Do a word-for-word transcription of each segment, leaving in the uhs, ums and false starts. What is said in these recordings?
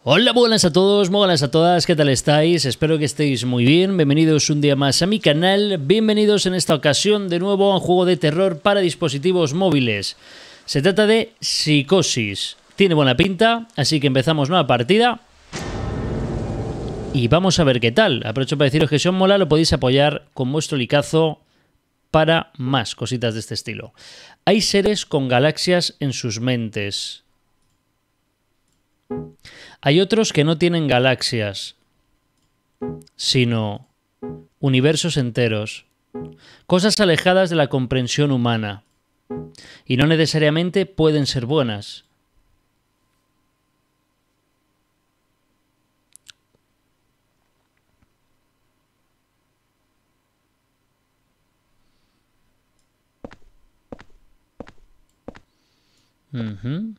Hola, muy buenas a todos, muy buenas a todas, ¿qué tal estáis? Espero que estéis muy bien, bienvenidos un día más a mi canal, bienvenidos en esta ocasión de nuevo a un juego de terror para dispositivos móviles. Se trata de Psicosis, tiene buena pinta, así que empezamos nueva partida y vamos a ver qué tal. Aprovecho para deciros que si os mola lo podéis apoyar con vuestro licazo para más cositas de este estilo. Hay seres con galaxias en sus mentes. Hay otros que no tienen galaxias, sino universos enteros, cosas alejadas de la comprensión humana, y no necesariamente pueden ser buenas. Uh-huh.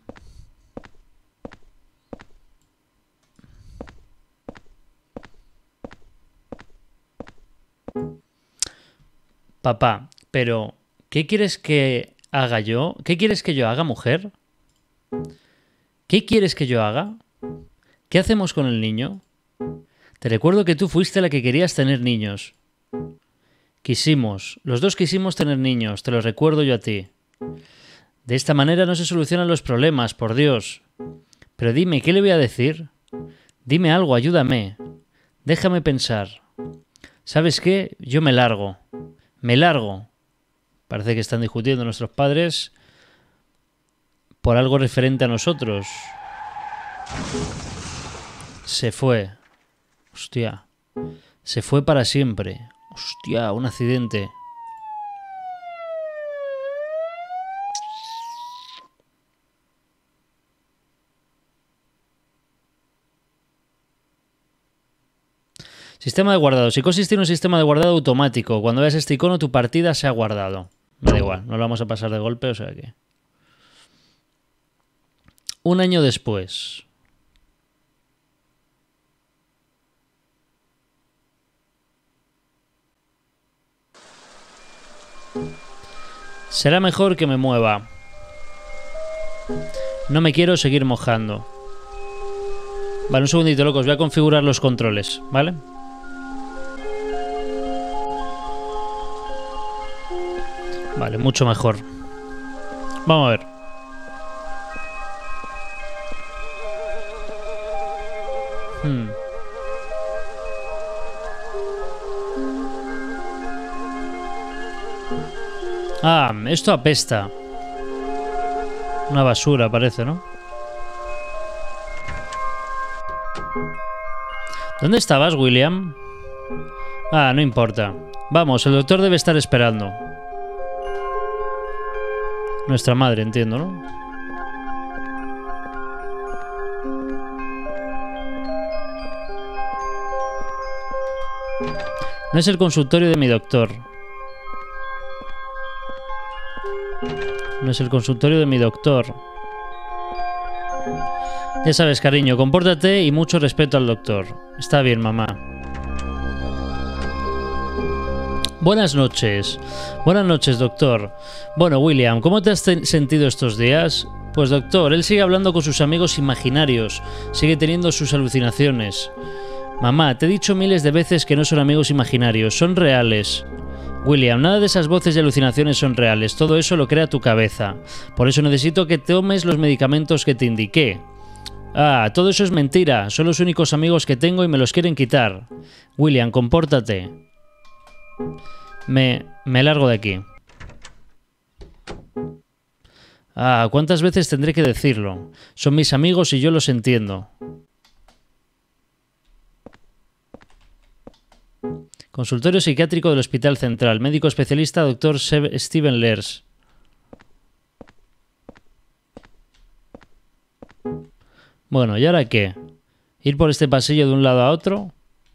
Papá, pero ¿qué quieres que haga yo? ¿Qué quieres que yo haga, mujer? ¿Qué quieres que yo haga? ¿Qué hacemos con el niño? Te recuerdo que tú fuiste la que querías tener niños. Quisimos, los dos quisimos tener niños, te lo recuerdo yo a ti. De esta manera no se solucionan los problemas, por Dios. Pero dime, ¿qué le voy a decir? Dime algo, ayúdame. Déjame pensar. ¿Sabes qué? Yo me largo. Me largo. Parece que están discutiendo nuestros padres por algo referente a nosotros. Se fue. Hostia. Se fue para siempre. Hostia, un accidente. Sistema de guardado. Psicosis tiene un sistema de guardado automático. Cuando veas este icono, tu partida se ha guardado. Me da igual, no lo vamos a pasar de golpe, o sea que... Un año después. Será mejor que me mueva. No me quiero seguir mojando. Vale, un segundito, locos. Voy a configurar los controles, ¿vale? Vale, mucho mejor. Vamos a ver. Hmm. Ah, esto apesta. Una basura parece, ¿no? ¿Dónde estabas, William? Ah, no importa. Vamos, el doctor debe estar esperando. Nuestra madre, entiendo, ¿no? No es el consultorio de mi doctor. No es el consultorio de mi doctor. Ya sabes, cariño, compórtate y mucho respeto al doctor. Está bien, mamá. Buenas noches. Buenas noches, doctor. Bueno, William, ¿cómo te has sentido estos días? Pues, doctor, él sigue hablando con sus amigos imaginarios. Sigue teniendo sus alucinaciones. Mamá, te he dicho miles de veces que no son amigos imaginarios, son reales. William, nada de esas voces y alucinaciones son reales. Todo eso lo crea tu cabeza. Por eso necesito que tomes los medicamentos que te indiqué. Ah, todo eso es mentira. Son los únicos amigos que tengo y me los quieren quitar. William, compórtate. Me, me largo de aquí. Ah, ¿cuántas veces tendré que decirlo? Son mis amigos y yo los entiendo. Consultorio psiquiátrico del Hospital Central. Médico especialista, doctor Steven Lers. Bueno, ¿y ahora qué? ¿Ir por este pasillo de un lado a otro?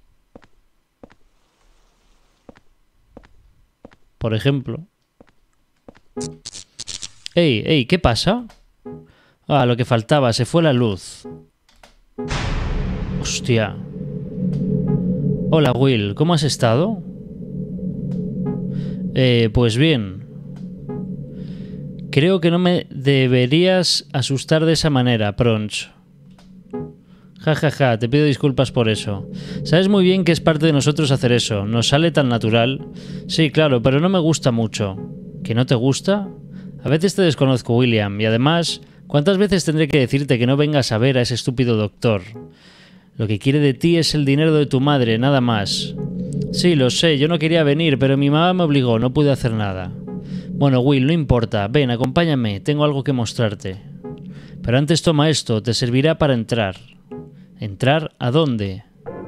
Por ejemplo. Ey, ey, ¿qué pasa? Ah, lo que faltaba, se fue la luz. Hostia. Hola, Will, ¿cómo has estado? Eh, pues bien. Creo que no me deberías asustar de esa manera, Pronch. Ja, ja, ja, te pido disculpas por eso. Sabes muy bien que es parte de nosotros hacer eso. Nos sale tan natural. Sí, claro, pero no me gusta mucho. ¿Que no te gusta? A veces te desconozco, William, y además, ¿cuántas veces tendré que decirte que no vengas a ver a ese estúpido doctor? Lo que quiere de ti es el dinero de tu madre, nada más. Sí, lo sé, yo no quería venir, pero mi mamá me obligó, no pude hacer nada. Bueno, Will, no importa, ven, acompáñame, tengo algo que mostrarte. Pero antes toma esto, te servirá para entrar. ¿Entrar a dónde?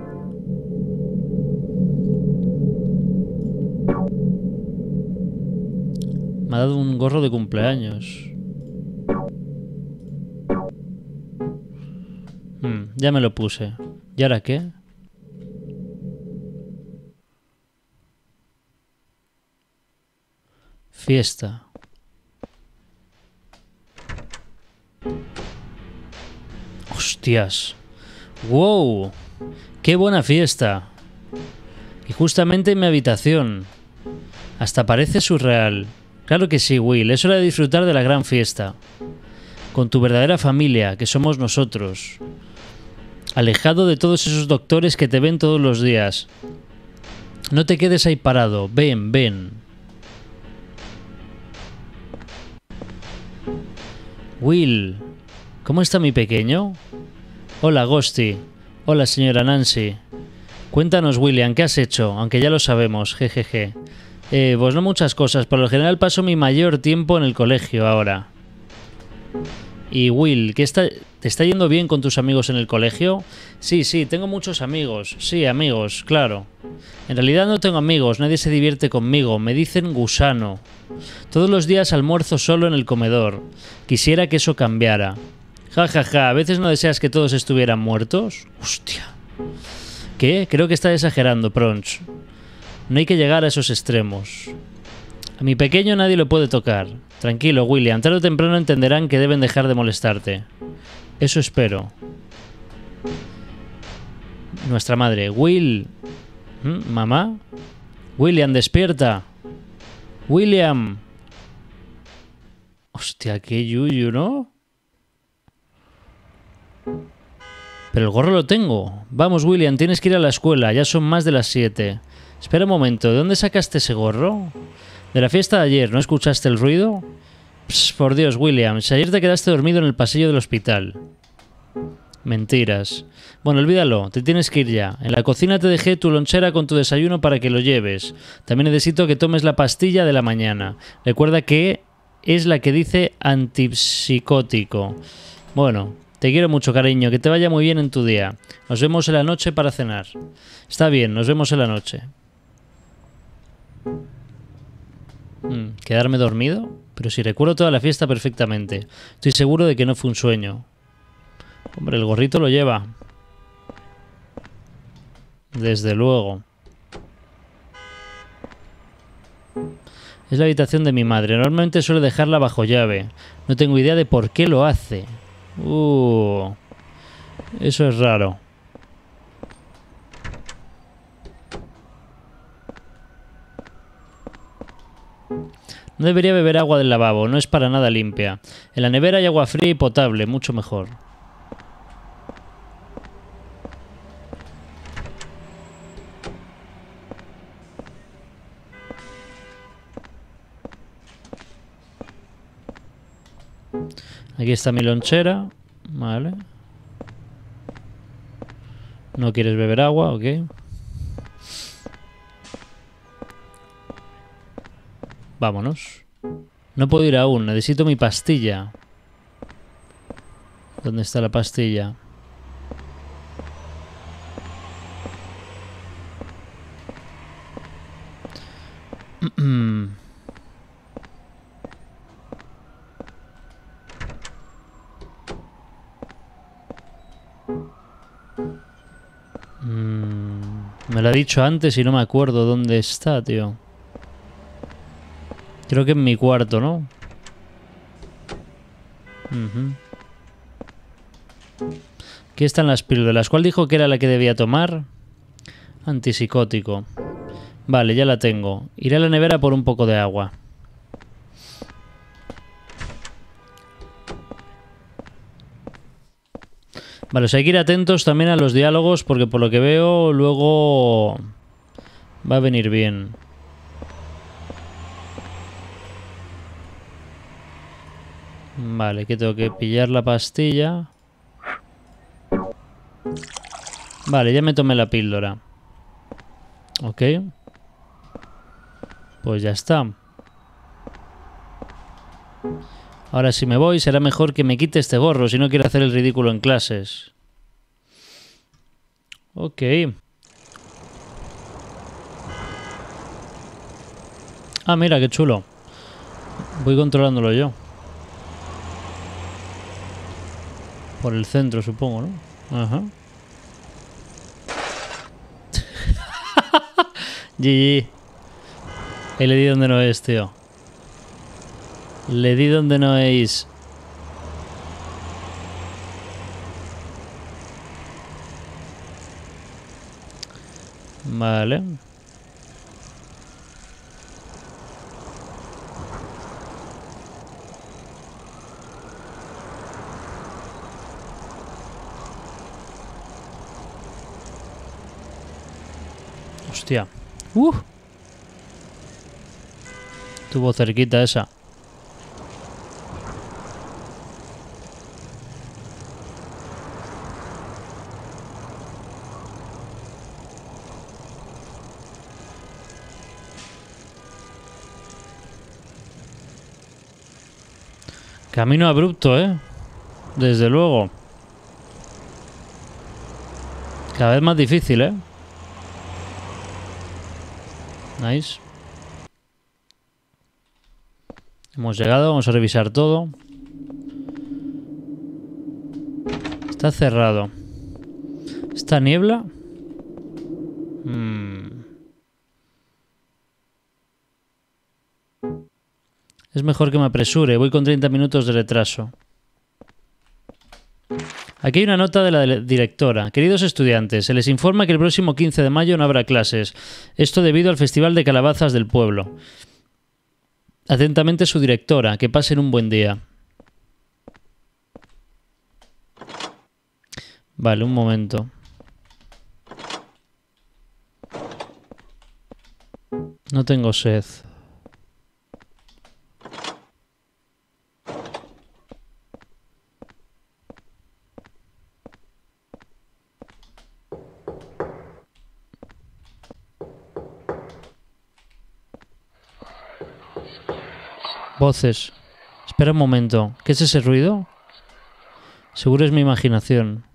Me ha dado un gorro de cumpleaños. Hmm, ya me lo puse. ¿Y ahora qué? Fiesta. Hostias. ¡Wow! ¡Qué buena fiesta! Y justamente en mi habitación. Hasta parece surreal. Claro que sí, Will. Es hora de disfrutar de la gran fiesta. Con tu verdadera familia, que somos nosotros. Alejado de todos esos doctores que te ven todos los días. No te quedes ahí parado. Ven, ven. Will, ¿cómo está mi pequeño? Hola, Ghosty. Hola, señora Nancy. Cuéntanos, William, ¿qué has hecho? Aunque ya lo sabemos, jejeje. Eh, pues no muchas cosas. Por lo general paso mi mayor tiempo en el colegio ahora. Y Will, ¿qué está, ¿te está yendo bien con tus amigos en el colegio? Sí, sí, tengo muchos amigos. Sí, amigos, claro. En realidad no tengo amigos, nadie se divierte conmigo. Me dicen gusano. Todos los días almuerzo solo en el comedor. Quisiera que eso cambiara. Ja, ja, ja. ¿A veces no deseas que todos estuvieran muertos? Hostia. ¿Qué? Creo que está exagerando, Pronch. No hay que llegar a esos extremos. A mi pequeño nadie lo puede tocar. Tranquilo, William. Tarde o temprano entenderán que deben dejar de molestarte. Eso espero. Nuestra madre. Will. ¿Mm? ¿Mamá? William, despierta. William. Hostia, qué yuyu, ¿no? Pero el gorro lo tengo. Vamos, William, tienes que ir a la escuela. Ya son más de las siete. Espera un momento. ¿De dónde sacaste ese gorro? De la fiesta de ayer. ¿No escuchaste el ruido? Pss, por Dios, William. Si ayer te quedaste dormido en el pasillo del hospital. Mentiras. Bueno, olvídalo. Te tienes que ir ya. En la cocina te dejé tu lonchera con tu desayuno para que lo lleves. También necesito que tomes la pastilla de la mañana. Recuerda que es la que dice antipsicótico. Bueno, te quiero mucho, cariño. Que te vaya muy bien en tu día. Nos vemos en la noche para cenar. Está bien, nos vemos en la noche. Hmm, ¿quedarme dormido? Pero si recuerdo toda la fiesta perfectamente. Estoy seguro de que no fue un sueño. Hombre, el gorrito lo lleva. Desde luego. Es la habitación de mi madre. Normalmente suele dejarla bajo llave. No tengo idea de por qué lo hace. Uh, eso es raro. No debería beber agua del lavabo, no es para nada limpia. En la nevera hay agua fría y potable, mucho mejor. Aquí está mi lonchera. Vale. No quieres beber agua, ok. Vámonos. No puedo ir aún, necesito mi pastilla. ¿Dónde está la pastilla? Me lo ha dicho antes y no me acuerdo dónde está, tío. Creo que en mi cuarto, ¿no? Uh-huh. Aquí están las píldoras. ¿Cuál dijo que era la que debía tomar? Antipsicótico. Vale, ya la tengo. Iré a la nevera por un poco de agua. Vale, o sea, hay que ir atentos también a los diálogos porque por lo que veo luego va a venir bien. Vale, que tengo que pillar la pastilla. Vale, ya me tomé la píldora. Ok. Pues ya está. Ahora si me voy será mejor que me quite este gorro si no quiero hacer el ridículo en clases. Ok. Ah, mira, qué chulo. Voy controlándolo yo. Por el centro, supongo, ¿no? Ajá. G G. Ahí le di donde no es, tío. Le di donde no es. Vale. Hostia. Uh. Estuvo cerquita esa. Camino abrupto, ¿eh? Desde luego. Cada vez más difícil, ¿eh? Nice. Hemos llegado, vamos a revisar todo. Está cerrado. ¿Esta niebla? Hmm. Es mejor que me apresure, voy con treinta minutos de retraso. Aquí hay una nota de la directora. Queridos estudiantes, se les informa que el próximo quince de mayo no habrá clases. Esto debido al Festival de Calabazas del pueblo. Atentamente su directora. Que pasen un buen día. Vale, un momento. No tengo sed. Voces. Espera un momento. ¿Qué es ese ruido? Seguro es mi imaginación.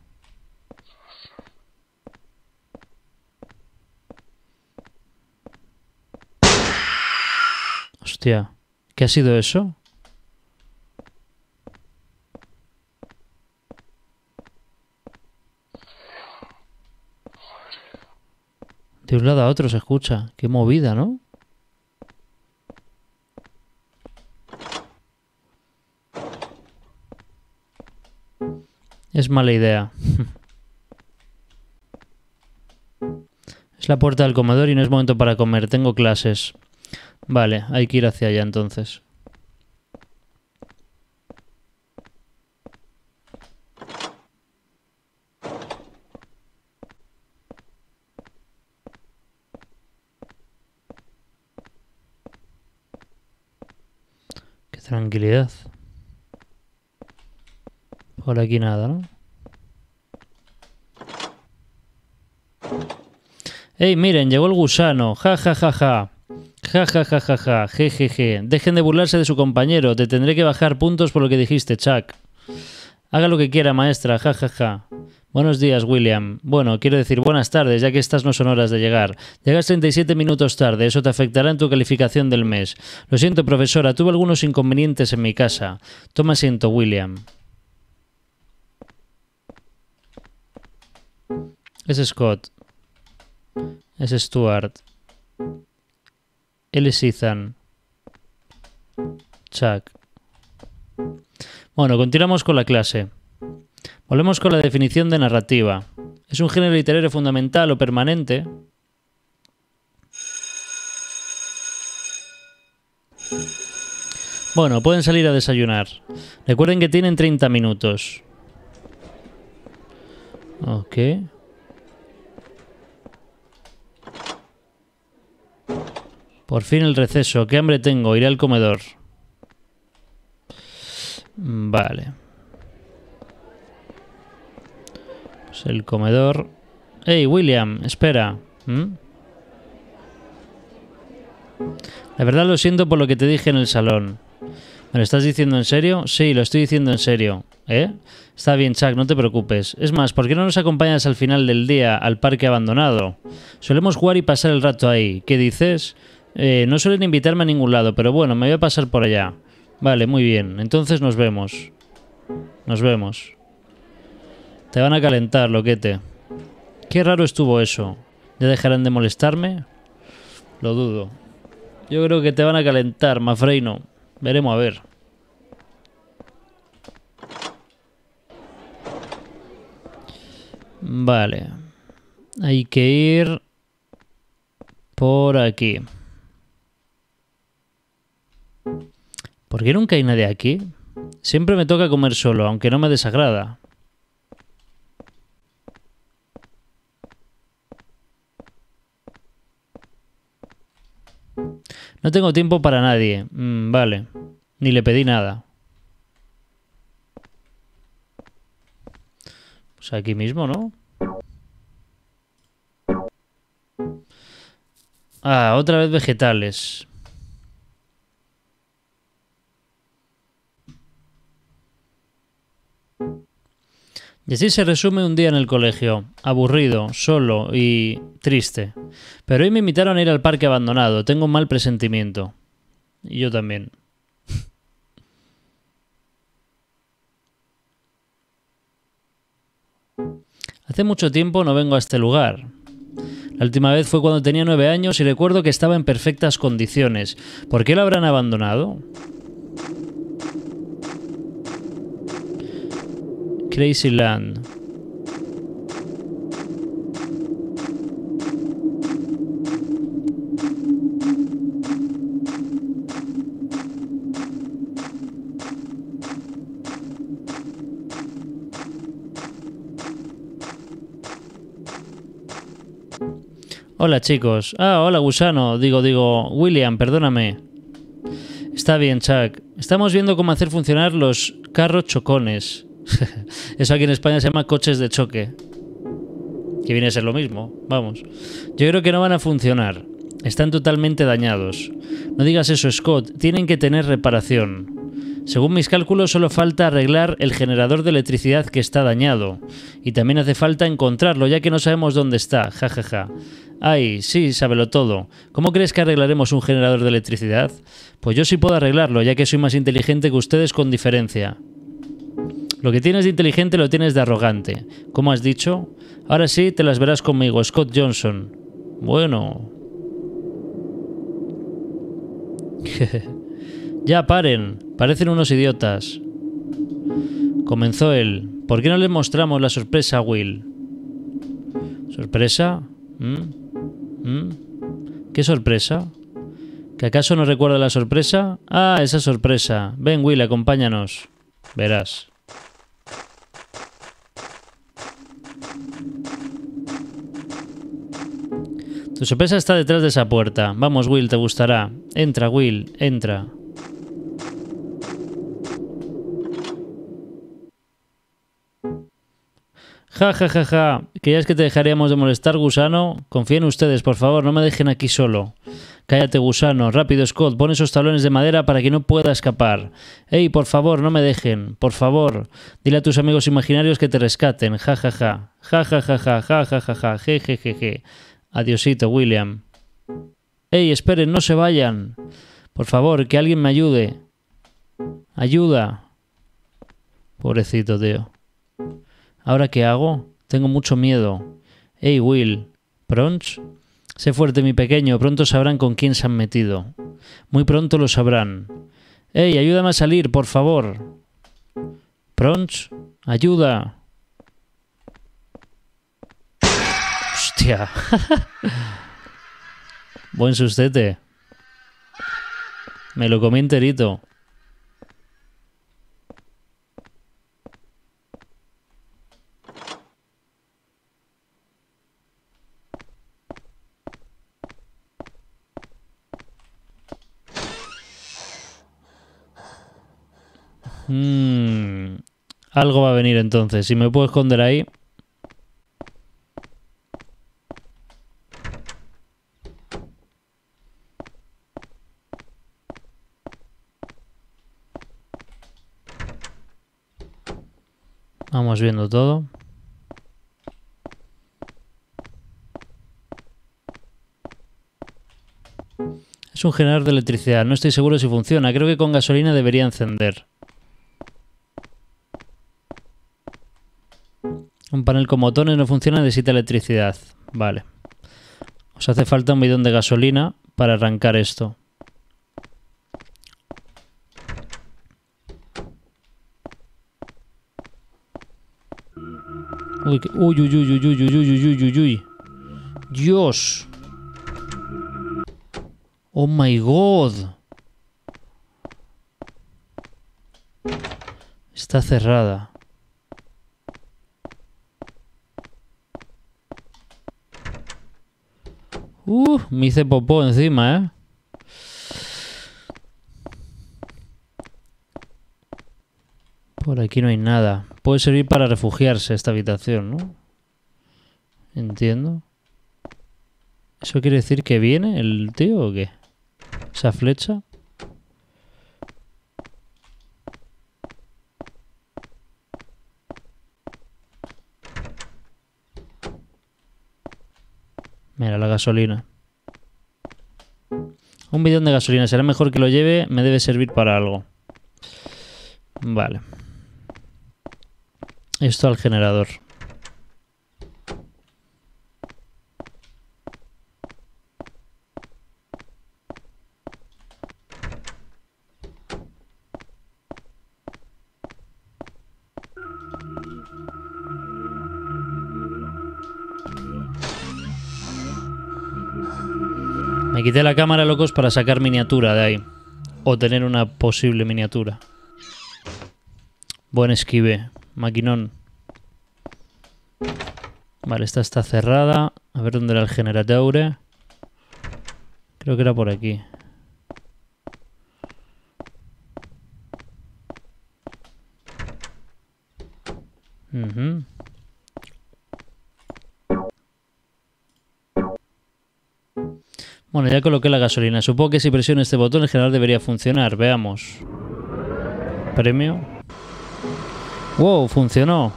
Hostia. ¿Qué ha sido eso? De un lado a otro se escucha. Qué movida, ¿no? Es mala idea. Es la puerta del comedor y no es momento para comer. Tengo clases. Vale, hay que ir hacia allá entonces. Qué tranquilidad. Por aquí nada, ¿no? ¡Ey, miren! Llegó el gusano. Ja, ja, ja, ja. Ja, ja, ja, ja, ja. Je, je, je. Dejen de burlarse de su compañero. Te tendré que bajar puntos por lo que dijiste, Chuck. Haga lo que quiera, maestra. Ja, ja, ja. Buenos días, William. Bueno, quiero decir buenas tardes, ya que estas no son horas de llegar. Llegas treinta y siete minutos tarde. Eso te afectará en tu calificación del mes. Lo siento, profesora. Tuve algunos inconvenientes en mi casa. Toma asiento, William. Es Scott. Es Stuart. Él es Ethan. Chuck. Bueno, continuamos con la clase. Volvemos con la definición de narrativa. Es un género literario fundamental o permanente. Bueno, pueden salir a desayunar. Recuerden que tienen treinta minutos. Ok. Por fin el receso. ¿Qué hambre tengo? Iré al comedor. Vale. Pues el comedor... ¡Hey, William! Espera. ¿Mm? La verdad lo siento por lo que te dije en el salón. ¿Me lo estás diciendo en serio? Sí, lo estoy diciendo en serio. ¿Eh? Está bien, Chuck, no te preocupes. Es más, ¿por qué no nos acompañas al final del día al parque abandonado? Solemos jugar y pasar el rato ahí. ¿Qué dices? Eh, no suelen invitarme a ningún lado, pero bueno, me voy a pasar por allá. Vale, muy bien. Entonces nos vemos. Nos vemos. Te van a calentar, loquete. Qué raro estuvo eso. ¿Ya dejarán de molestarme? Lo dudo. Yo creo que te van a calentar, Mafreino. Veremos a ver. Vale. Hay que ir por aquí. ¿Por qué nunca hay nadie aquí? Siempre me toca comer solo, aunque no me desagrada. No tengo tiempo para nadie. Mm, vale. Ni le pedí nada. Pues aquí mismo, ¿no? Ah, otra vez vegetales. Y así se resume un día en el colegio. Aburrido, solo y triste. Pero hoy me invitaron a ir al parque abandonado. Tengo un mal presentimiento. Y yo también. Hace mucho tiempo no vengo a este lugar. La última vez fue cuando tenía nueve años y recuerdo que estaba en perfectas condiciones. ¿Por qué lo habrán abandonado? Crazy Land. Hola chicos. Ah, hola gusano. Digo, digo, William, perdóname. Está bien, Chuck. Estamos viendo cómo hacer funcionar los carros chocones. Eso aquí en España se llama coches de choque. Que viene a ser lo mismo, vamos. Yo creo que no van a funcionar. Están totalmente dañados. No digas eso, Scott. Tienen que tener reparación. Según mis cálculos, solo falta arreglar el generador de electricidad que está dañado. Y también hace falta encontrarlo, ya que no sabemos dónde está. Ja, ja, ja. Ay, sí, sábelo todo. ¿Cómo crees que arreglaremos un generador de electricidad? Pues yo sí puedo arreglarlo, ya que soy más inteligente que ustedes con diferencia. Lo que tienes de inteligente lo tienes de arrogante. ¿Cómo has dicho? Ahora sí, te las verás conmigo, Scott Johnson. Bueno. Ya paren. Parecen unos idiotas. Comenzó él. ¿Por qué no les mostramos la sorpresa a Will? ¿Sorpresa? ¿Mm? ¿Mm? ¿Qué sorpresa? ¿Que acaso no recuerda la sorpresa? Ah, esa sorpresa. Ven, Will, acompáñanos. Verás. Tu sorpresa está detrás de esa puerta. Vamos, Will, te gustará. Entra, Will, entra. Ja, ja, ja, ja. ¿Creías que te dejaríamos de molestar, gusano? Confíen ustedes, por favor, no me dejen aquí solo. Cállate, gusano. Rápido, Scott, pon esos tablones de madera para que no pueda escapar. Ey, por favor, no me dejen. Por favor. Dile a tus amigos imaginarios que te rescaten. Ja, ja, ja. Ja, ja, ja, ja, ja, ja, ja, ja. Je, je, je, je. Adiosito, William. Ey, esperen, no se vayan. Por favor, que alguien me ayude. Ayuda. Pobrecito, tío. ¿Ahora qué hago? Tengo mucho miedo. Hey, Will. ¿Pronch? Sé fuerte, mi pequeño. Pronto sabrán con quién se han metido. Muy pronto lo sabrán. Hey, ayúdame a salir, por favor. ¿Pronch? ¡Ayuda! ¡Hostia! Buen sustete. Me lo comí enterito. Mm, algo va a venir entonces. Si me puedo esconder ahí. Vamos viendo todo. Es un generador de electricidad. No estoy seguro si funciona. Creo que con gasolina debería encender. Un panel con botones no funciona, necesita electricidad. Vale. Os hace falta un bidón de gasolina para arrancar esto. Uy, que- uy, uy, uy, uy, uy, uy, uy, uy, uy, uy. Dios. Oh my god. Está cerrada. Uh, me hice popó encima, ¿eh? Por aquí no hay nada. Puede servir para refugiarse esta habitación, ¿no? Entiendo. ¿Eso quiere decir que viene el tío o qué? ¿Esa flecha? Mira, la gasolina. Un bidón de gasolina. Será mejor que lo lleve. Me debe servir para algo. Vale. Esto al generador. Me quité la cámara, locos, para sacar miniatura de ahí. O tener una posible miniatura. Buen esquive. Maquinón. Vale, esta está cerrada. A ver dónde era el generador. Creo que era por aquí. Uh-huh. Bueno, ya coloqué la gasolina. Supongo que si presiono este botón el generador debería funcionar. Veamos. Premio. ¡Wow! Funcionó.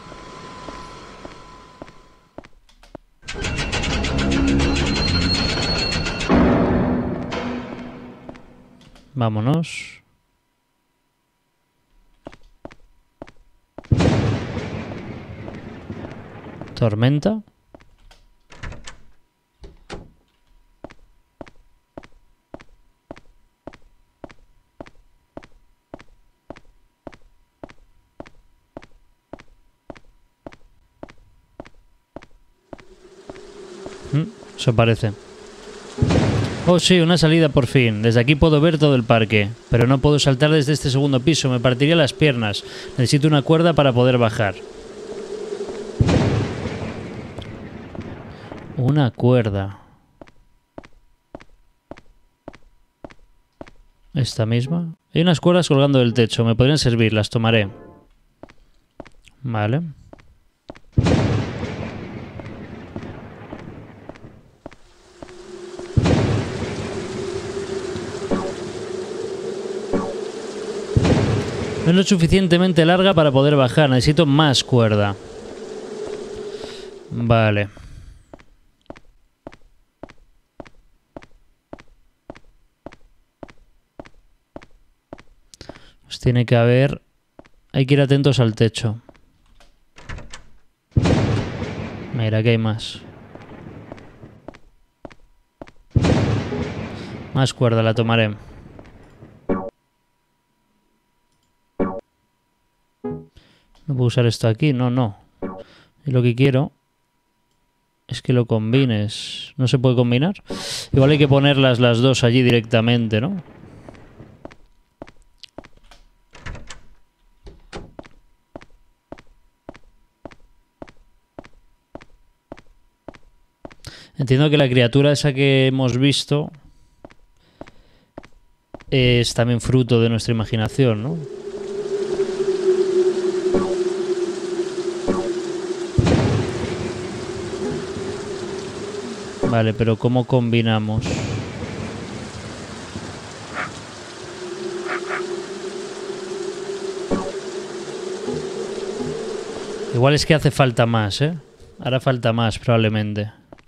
Vámonos. Tormenta. Eso parece. Oh sí, una salida por fin. Desde aquí puedo ver todo el parque. Pero no puedo saltar desde este segundo piso. Me partiría las piernas. Necesito una cuerda para poder bajar. Una cuerda. ¿Esta misma? Hay unas cuerdas colgando del techo. Me podrían servir. Las tomaré. Vale. No es lo suficientemente larga para poder bajar. Necesito más cuerda. Vale. Pues tiene que haber... Hay que ir atentos al techo. Mira, que hay más. Más cuerda, la tomaré. No puedo usar esto aquí, no, no. Y lo que quiero es que lo combines. ¿No se puede combinar? Igual hay que ponerlas las dos allí directamente, ¿no? Entiendo que la criatura esa que hemos visto es también fruto de nuestra imaginación, ¿no? Vale, pero ¿cómo combinamos? Igual es que hace falta más, ¿eh? Hará falta más, probablemente.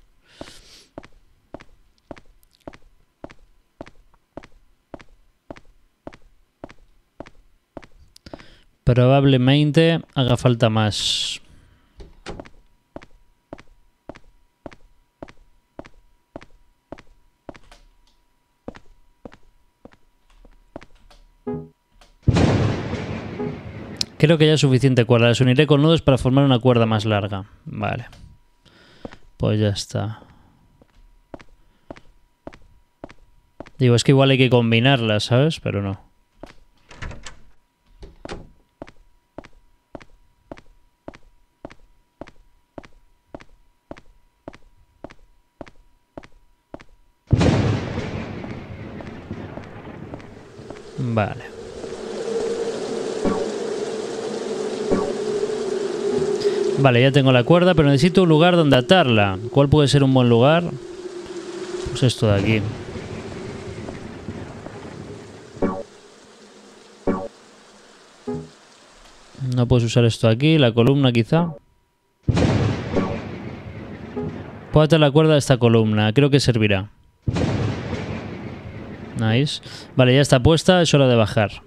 Probablemente haga falta más. Creo que ya es suficiente cuerda. Las uniré con nudos para formar una cuerda más larga. Vale. Pues ya está. Digo, es que igual hay que combinarlas, ¿sabes? Pero no. Vale. Vale, ya tengo la cuerda, pero necesito un lugar donde atarla. ¿Cuál puede ser un buen lugar? Pues esto de aquí. No puedes usar esto aquí, la columna quizá. Puedo atar la cuerda a esta columna, creo que servirá. Nice. Vale, ya está puesta, es hora de bajar.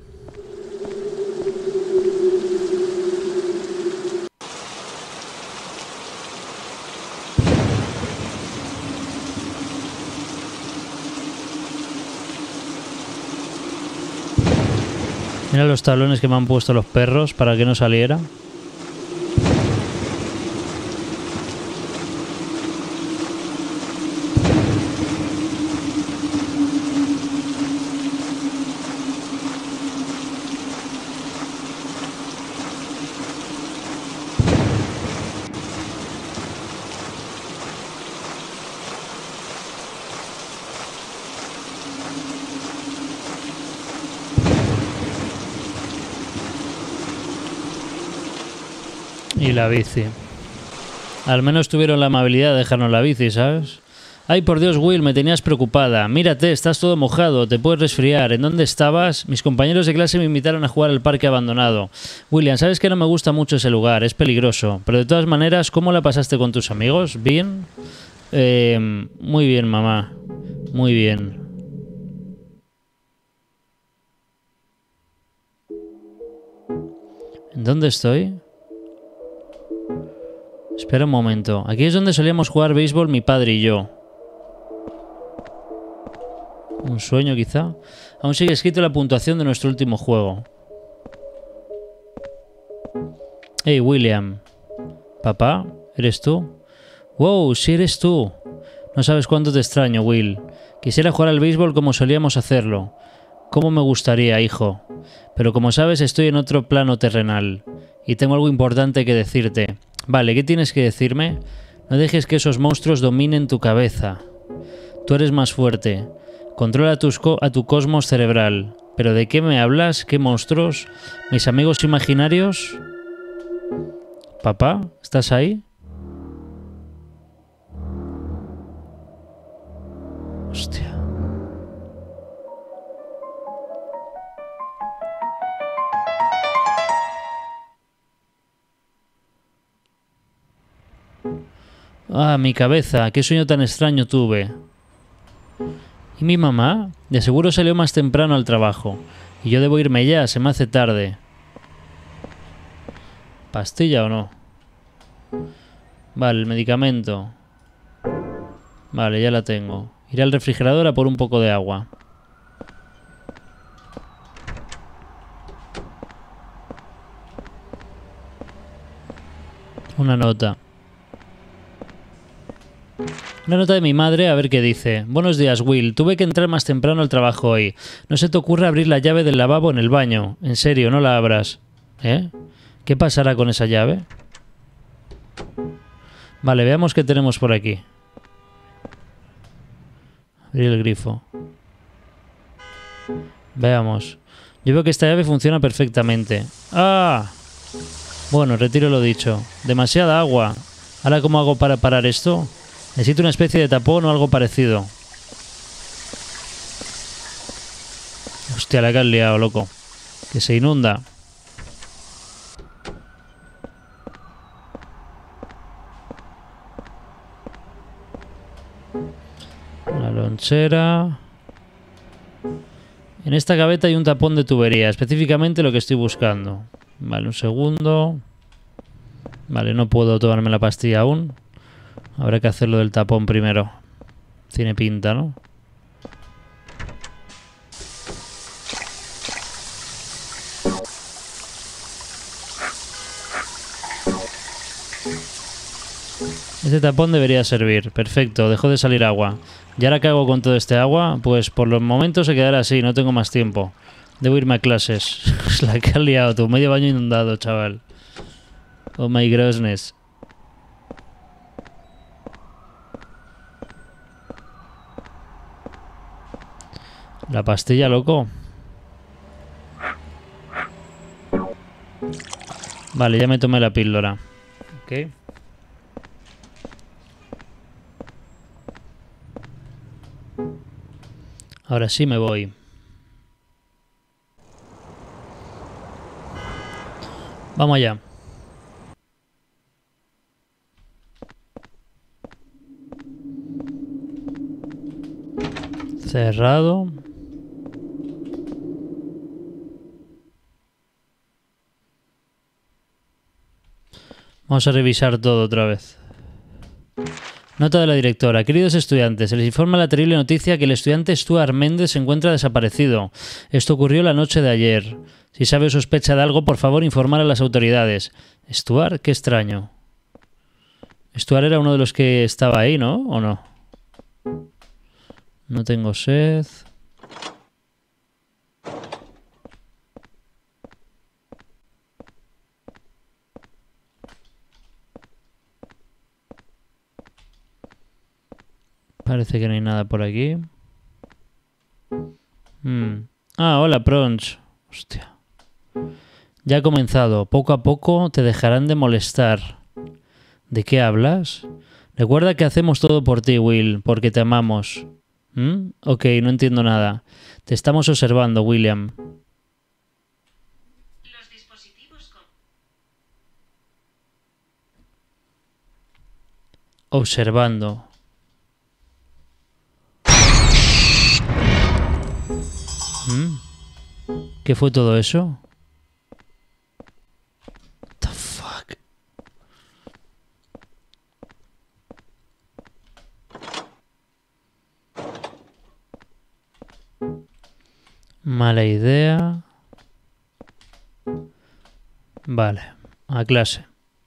Mira los tablones que me han puesto los perros para que no saliera. Y la bici. Al menos tuvieron la amabilidad de dejarnos la bici, ¿sabes? Ay, por Dios, Will, me tenías preocupada. Mírate, estás todo mojado, te puedes resfriar. ¿En dónde estabas? Mis compañeros de clase me invitaron a jugar al parque abandonado. William, sabes que no me gusta mucho ese lugar, es peligroso. Pero de todas maneras, ¿cómo la pasaste con tus amigos? ¿Bien? Eh, muy bien, mamá. Muy bien. ¿En dónde estoy? Espera un momento. Aquí es donde solíamos jugar béisbol mi padre y yo. ¿Un sueño quizá? Aún sigue escrito la puntuación de nuestro último juego. Hey, William. ¿Papá? ¿Eres tú? Wow, sí eres tú. No sabes cuánto te extraño, Will. Quisiera jugar al béisbol como solíamos hacerlo. Cómo me gustaría, hijo. Pero como sabes, estoy en otro plano terrenal. Y tengo algo importante que decirte. Vale, ¿qué tienes que decirme? No dejes que esos monstruos dominen tu cabeza. Tú eres más fuerte. Controla tus co- a tu cosmos cerebral. ¿Pero de qué me hablas? ¿Qué monstruos? ¿Mis amigos imaginarios? ¿Papá? ¿Estás ahí? Hostia. Ah, mi cabeza, qué sueño tan extraño tuve. ¿Y mi mamá? De seguro salió más temprano al trabajo. Y yo debo irme ya, se me hace tarde. ¿Pastilla o no? Vale, el medicamento. Vale, ya la tengo. Iré al refrigerador a por un poco de agua. Una nota. Una nota de mi madre, a ver qué dice. Buenos días, Will. Tuve que entrar más temprano al trabajo hoy. No se te ocurre abrir la llave del lavabo en el baño. En serio, no la abras. ¿Eh? ¿Qué pasará con esa llave? Vale, veamos qué tenemos por aquí. Abrir el grifo. Veamos. Yo veo que esta llave funciona perfectamente. ¡Ah! Bueno, retiro lo dicho. Demasiada agua. ¿Ahora cómo hago para parar esto? Necesito una especie de tapón o algo parecido. Hostia, la que has liado, loco. Que se inunda. La lonchera. En esta gaveta hay un tapón de tubería, específicamente lo que estoy buscando. Vale, un segundo. Vale, no puedo tomarme la pastilla aún. Habrá que hacerlo del tapón primero. Tiene pinta, ¿no? Este tapón debería servir. Perfecto, dejó de salir agua. ¿Y ahora qué hago con todo este agua? Pues por los momentos se quedará así, no tengo más tiempo. Debo irme a clases. La que has liado tú, medio baño inundado, chaval. Oh my grossness. La pastilla, loco. Vale, ya me tomé la píldora. Ok. Ahora sí me voy. Vamos allá. Cerrado. Vamos a revisar todo otra vez. Nota de la directora. Queridos estudiantes, se les informa la terrible noticia que el estudiante Stuart Méndez se encuentra desaparecido. Esto ocurrió la noche de ayer. Si sabe o sospecha de algo, por favor informar a las autoridades. ¿Stuart? Qué extraño. Stuart era uno de los que estaba ahí, ¿no? ¿O no? No tengo sed. Parece que no hay nada por aquí. Hmm. Ah, hola, Prons. Hostia. Ya ha comenzado. Poco a poco te dejarán de molestar. ¿De qué hablas? Recuerda que hacemos todo por ti, Will, porque te amamos. ¿Mm? Ok, no entiendo nada. Te estamos observando, William. Los dispositivos con... Observando. ¿Mm? ¿Qué fue todo eso? What the fuck? Mala idea. Vale, a clase.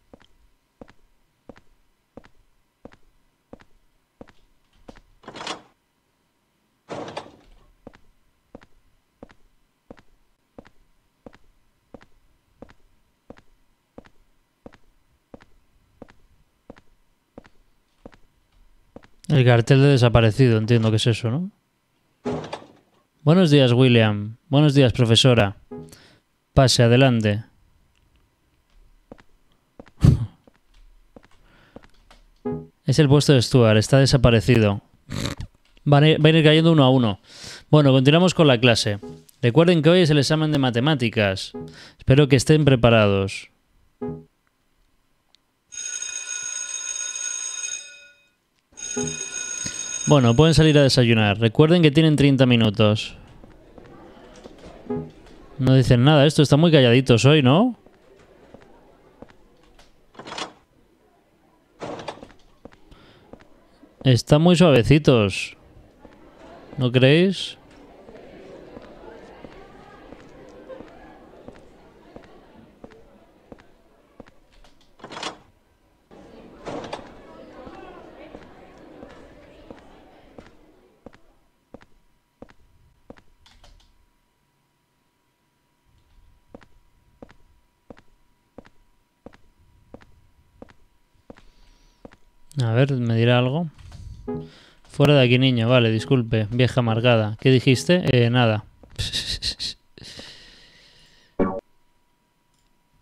El cartel de desaparecido, entiendo que es eso, ¿no? Buenos días, William. Buenos días, profesora. Pase, adelante. Es el puesto de Stuart, está desaparecido. Van a ir, van a ir cayendo uno a uno. Bueno, continuamos con la clase. Recuerden que hoy es el examen de matemáticas. Espero que estén preparados. Bueno, pueden salir a desayunar. Recuerden que tienen treinta minutos. No dicen nada, esto está muy calladitos hoy, ¿no? Están muy suavecitos. ¿No creéis? A ver, ¿me dirá algo? Fuera de aquí, niño. Vale, disculpe. Vieja amargada. ¿Qué dijiste? Eh, nada.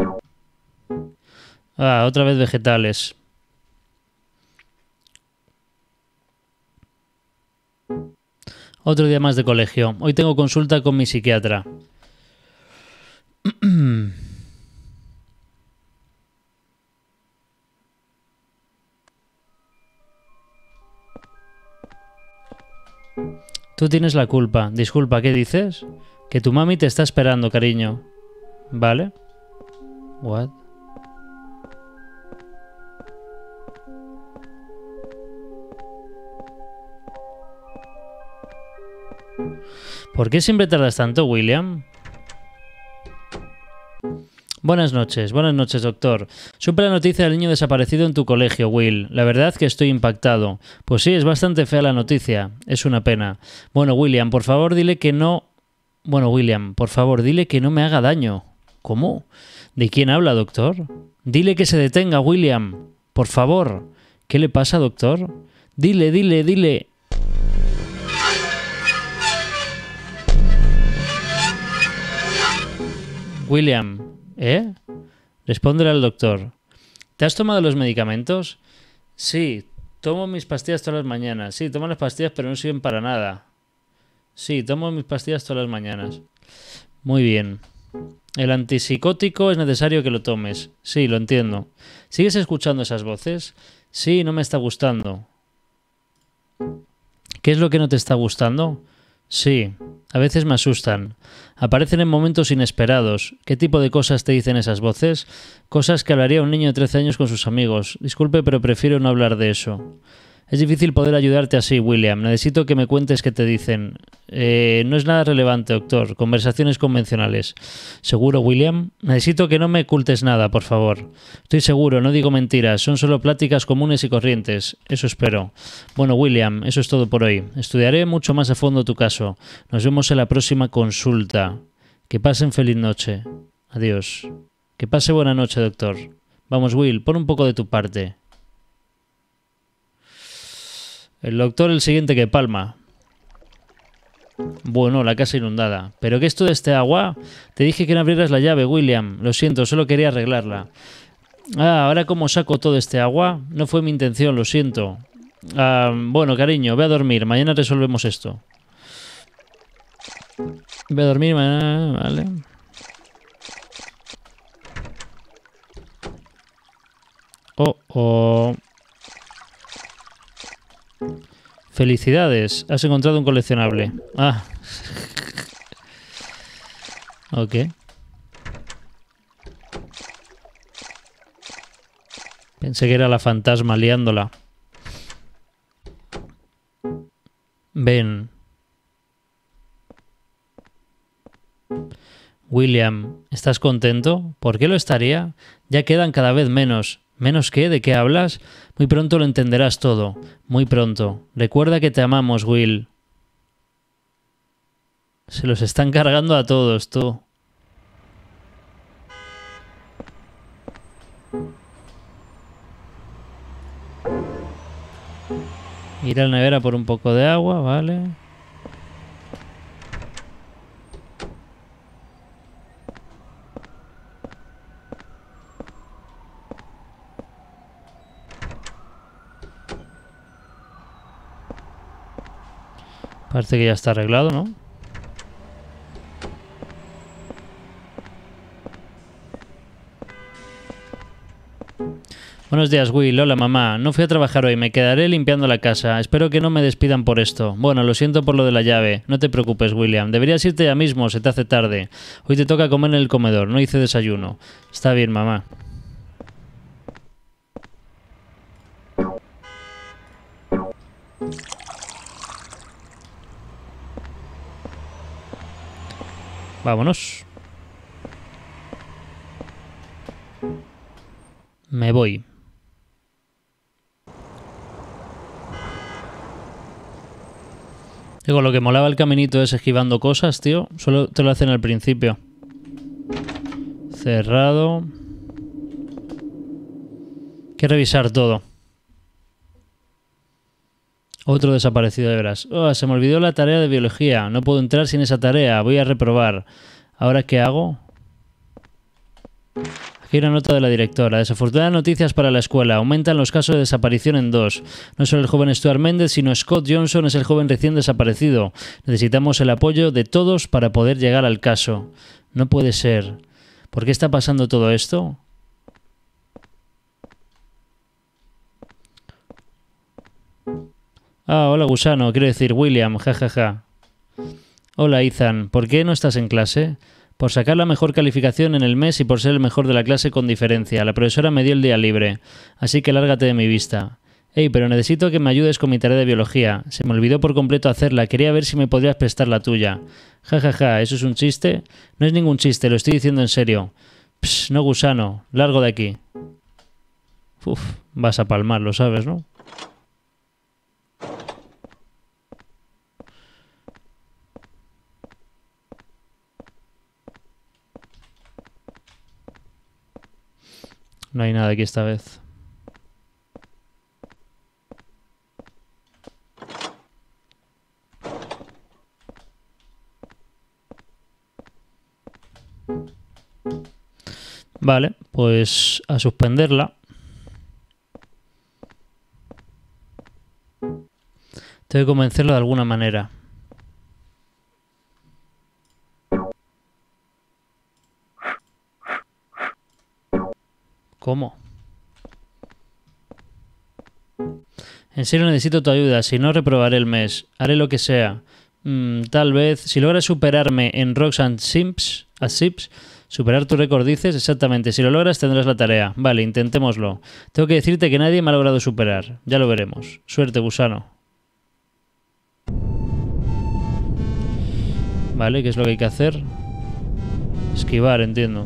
Ah, otra vez vegetales. Otro día más de colegio. Hoy tengo consulta con mi psiquiatra. Tú tienes la culpa. Disculpa, ¿qué dices? Que tu mami te está esperando, cariño. ¿Vale? What? ¿Por qué siempre tardas tanto, William? Buenas noches, buenas noches, doctor. Supe la noticia del niño desaparecido en tu colegio, Will. La verdad que estoy impactado. Pues sí, es bastante fea la noticia. Es una pena. Bueno, William, por favor, dile que no... Bueno, William, por favor, dile que no me haga daño. ¿Cómo? ¿De quién habla, doctor? Dile que se detenga, William. Por favor. ¿Qué le pasa, doctor? Dile, dile, dile... William, ¿eh? Respóndele al doctor. ¿Te has tomado los medicamentos? Sí, tomo mis pastillas todas las mañanas. Sí, tomo las pastillas, pero no sirven para nada. Sí, tomo mis pastillas todas las mañanas. Muy bien. El antipsicótico es necesario que lo tomes. Sí, lo entiendo. ¿Sigues escuchando esas voces? Sí, no me está gustando. ¿Qué es lo que no te está gustando? Sí, a veces me asustan. Aparecen en momentos inesperados. ¿Qué tipo de cosas te dicen esas voces? Cosas que hablaría un niño de trece años con sus amigos. Disculpe, pero prefiero no hablar de eso. Es difícil poder ayudarte así, William. Necesito que me cuentes qué te dicen. Eh, no es nada relevante, doctor. Conversaciones convencionales. ¿Seguro, William? Necesito que no me ocultes nada, por favor. Estoy seguro, no digo mentiras. Son solo pláticas comunes y corrientes. Eso espero. Bueno, William, eso es todo por hoy. Estudiaré mucho más a fondo tu caso. Nos vemos en la próxima consulta. Que pasen feliz noche. Adiós. Que pase buena noche, doctor. Vamos, Will, pon un poco de tu parte. El doctor el siguiente que palma. Bueno, la casa inundada. ¿Pero qué es todo este agua? Te dije que no abrieras la llave, William. Lo siento, solo quería arreglarla. Ah, ¿ahora cómo saco todo este agua? No fue mi intención, lo siento. Ah, bueno, cariño, ve a dormir. Mañana resolvemos esto. Ve a dormir mañana, vale. Oh, oh... Felicidades, has encontrado un coleccionable. Ah. Ok. Pensé que era la fantasma liándola. Ven. William, ¿estás contento? ¿Por qué lo estaría? Ya quedan cada vez menos. ¿Menos qué? ¿De qué hablas? Muy pronto lo entenderás todo. Muy pronto. Recuerda que te amamos, Will. Se los están cargando a todos, tú. Ir a la nevera por un poco de agua, vale. Parece que ya está arreglado, ¿no? Buenos días, Will. Hola, mamá. No fui a trabajar hoy. Me quedaré limpiando la casa. Espero que no me despidan por esto. Bueno, lo siento por lo de la llave. No te preocupes, William. Deberías irte ya mismo. Se te hace tarde. Hoy te toca comer en el comedor. No hice desayuno. Está bien, mamá. Vámonos. Me voy. Digo, lo que molaba el caminito es esquivando cosas, tío. Solo te lo hacen al principio. Cerrado. Hay que revisar todo. Otro desaparecido de veras. Oh, se me olvidó la tarea de biología. No puedo entrar sin esa tarea. Voy a reprobar. ¿Ahora qué hago? Aquí hay una nota de la directora. Desafortunadas noticias para la escuela. Aumentan los casos de desaparición en dos. No solo el joven Stuart Méndez, sino Scott Johnson es el joven recién desaparecido. Necesitamos el apoyo de todos para poder llegar al caso. No puede ser. ¿Por qué está pasando todo esto? Ah, hola gusano, quiero decir William, jajaja. Ja, ja. Hola Ethan, ¿por qué no estás en clase? Por sacar la mejor calificación en el mes y por ser el mejor de la clase con diferencia. La profesora me dio el día libre, así que lárgate de mi vista. Ey, pero necesito que me ayudes con mi tarea de biología. Se me olvidó por completo hacerla, quería ver si me podrías prestar la tuya. Ja, ja, ja, ¿eso es un chiste? No es ningún chiste, lo estoy diciendo en serio. Psst, no gusano, largo de aquí. Uf, vas a palmar, lo sabes, ¿no? No hay nada aquí esta vez. Vale, pues a suspenderla. Tengo que convencerlo de alguna manera. ¿Cómo? En serio necesito tu ayuda, si no reprobaré el mes. Haré lo que sea. Mm, tal vez, si logras superarme en Rocks and Sims, a Sips, superar tu récord dices, exactamente. Si lo logras tendrás la tarea. Vale, intentémoslo. Tengo que decirte que nadie me ha logrado superar. Ya lo veremos. Suerte, gusano. Vale, ¿qué es lo que hay que hacer? Esquivar, entiendo.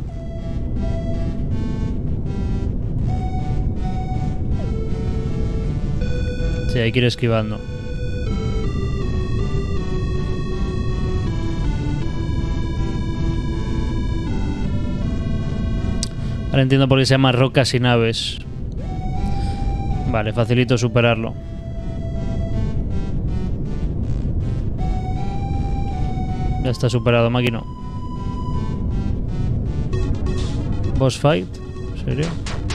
Sí, hay que ir esquivando. Ahora entiendo por qué se llama rocas y naves. Vale, facilito superarlo. Ya está superado, máquina. Boss fight. ¿En serio?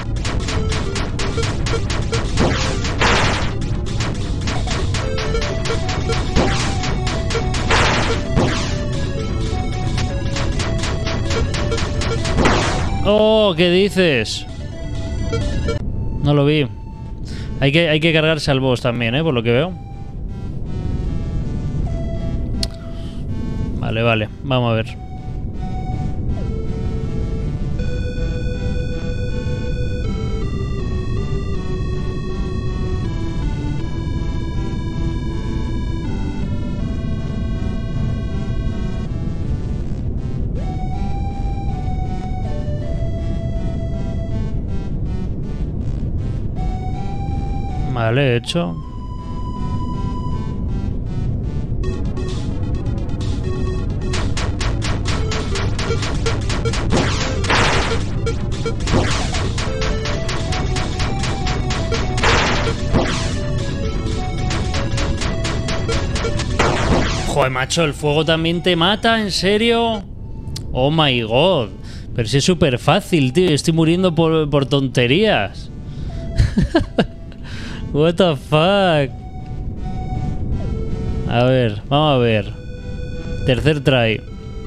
¡Oh! ¿Qué dices? No lo vi. Hay que, hay que cargarse al boss también, ¿eh? Por lo que veo. Vale, vale. Vamos a ver. Vale, hecho. Joder, macho, el fuego también te mata, ¿en serio? Oh my god. Pero si es súper fácil, tío. Estoy muriendo por, por tonterías. What the fuck. A ver, vamos a ver. Tercer try.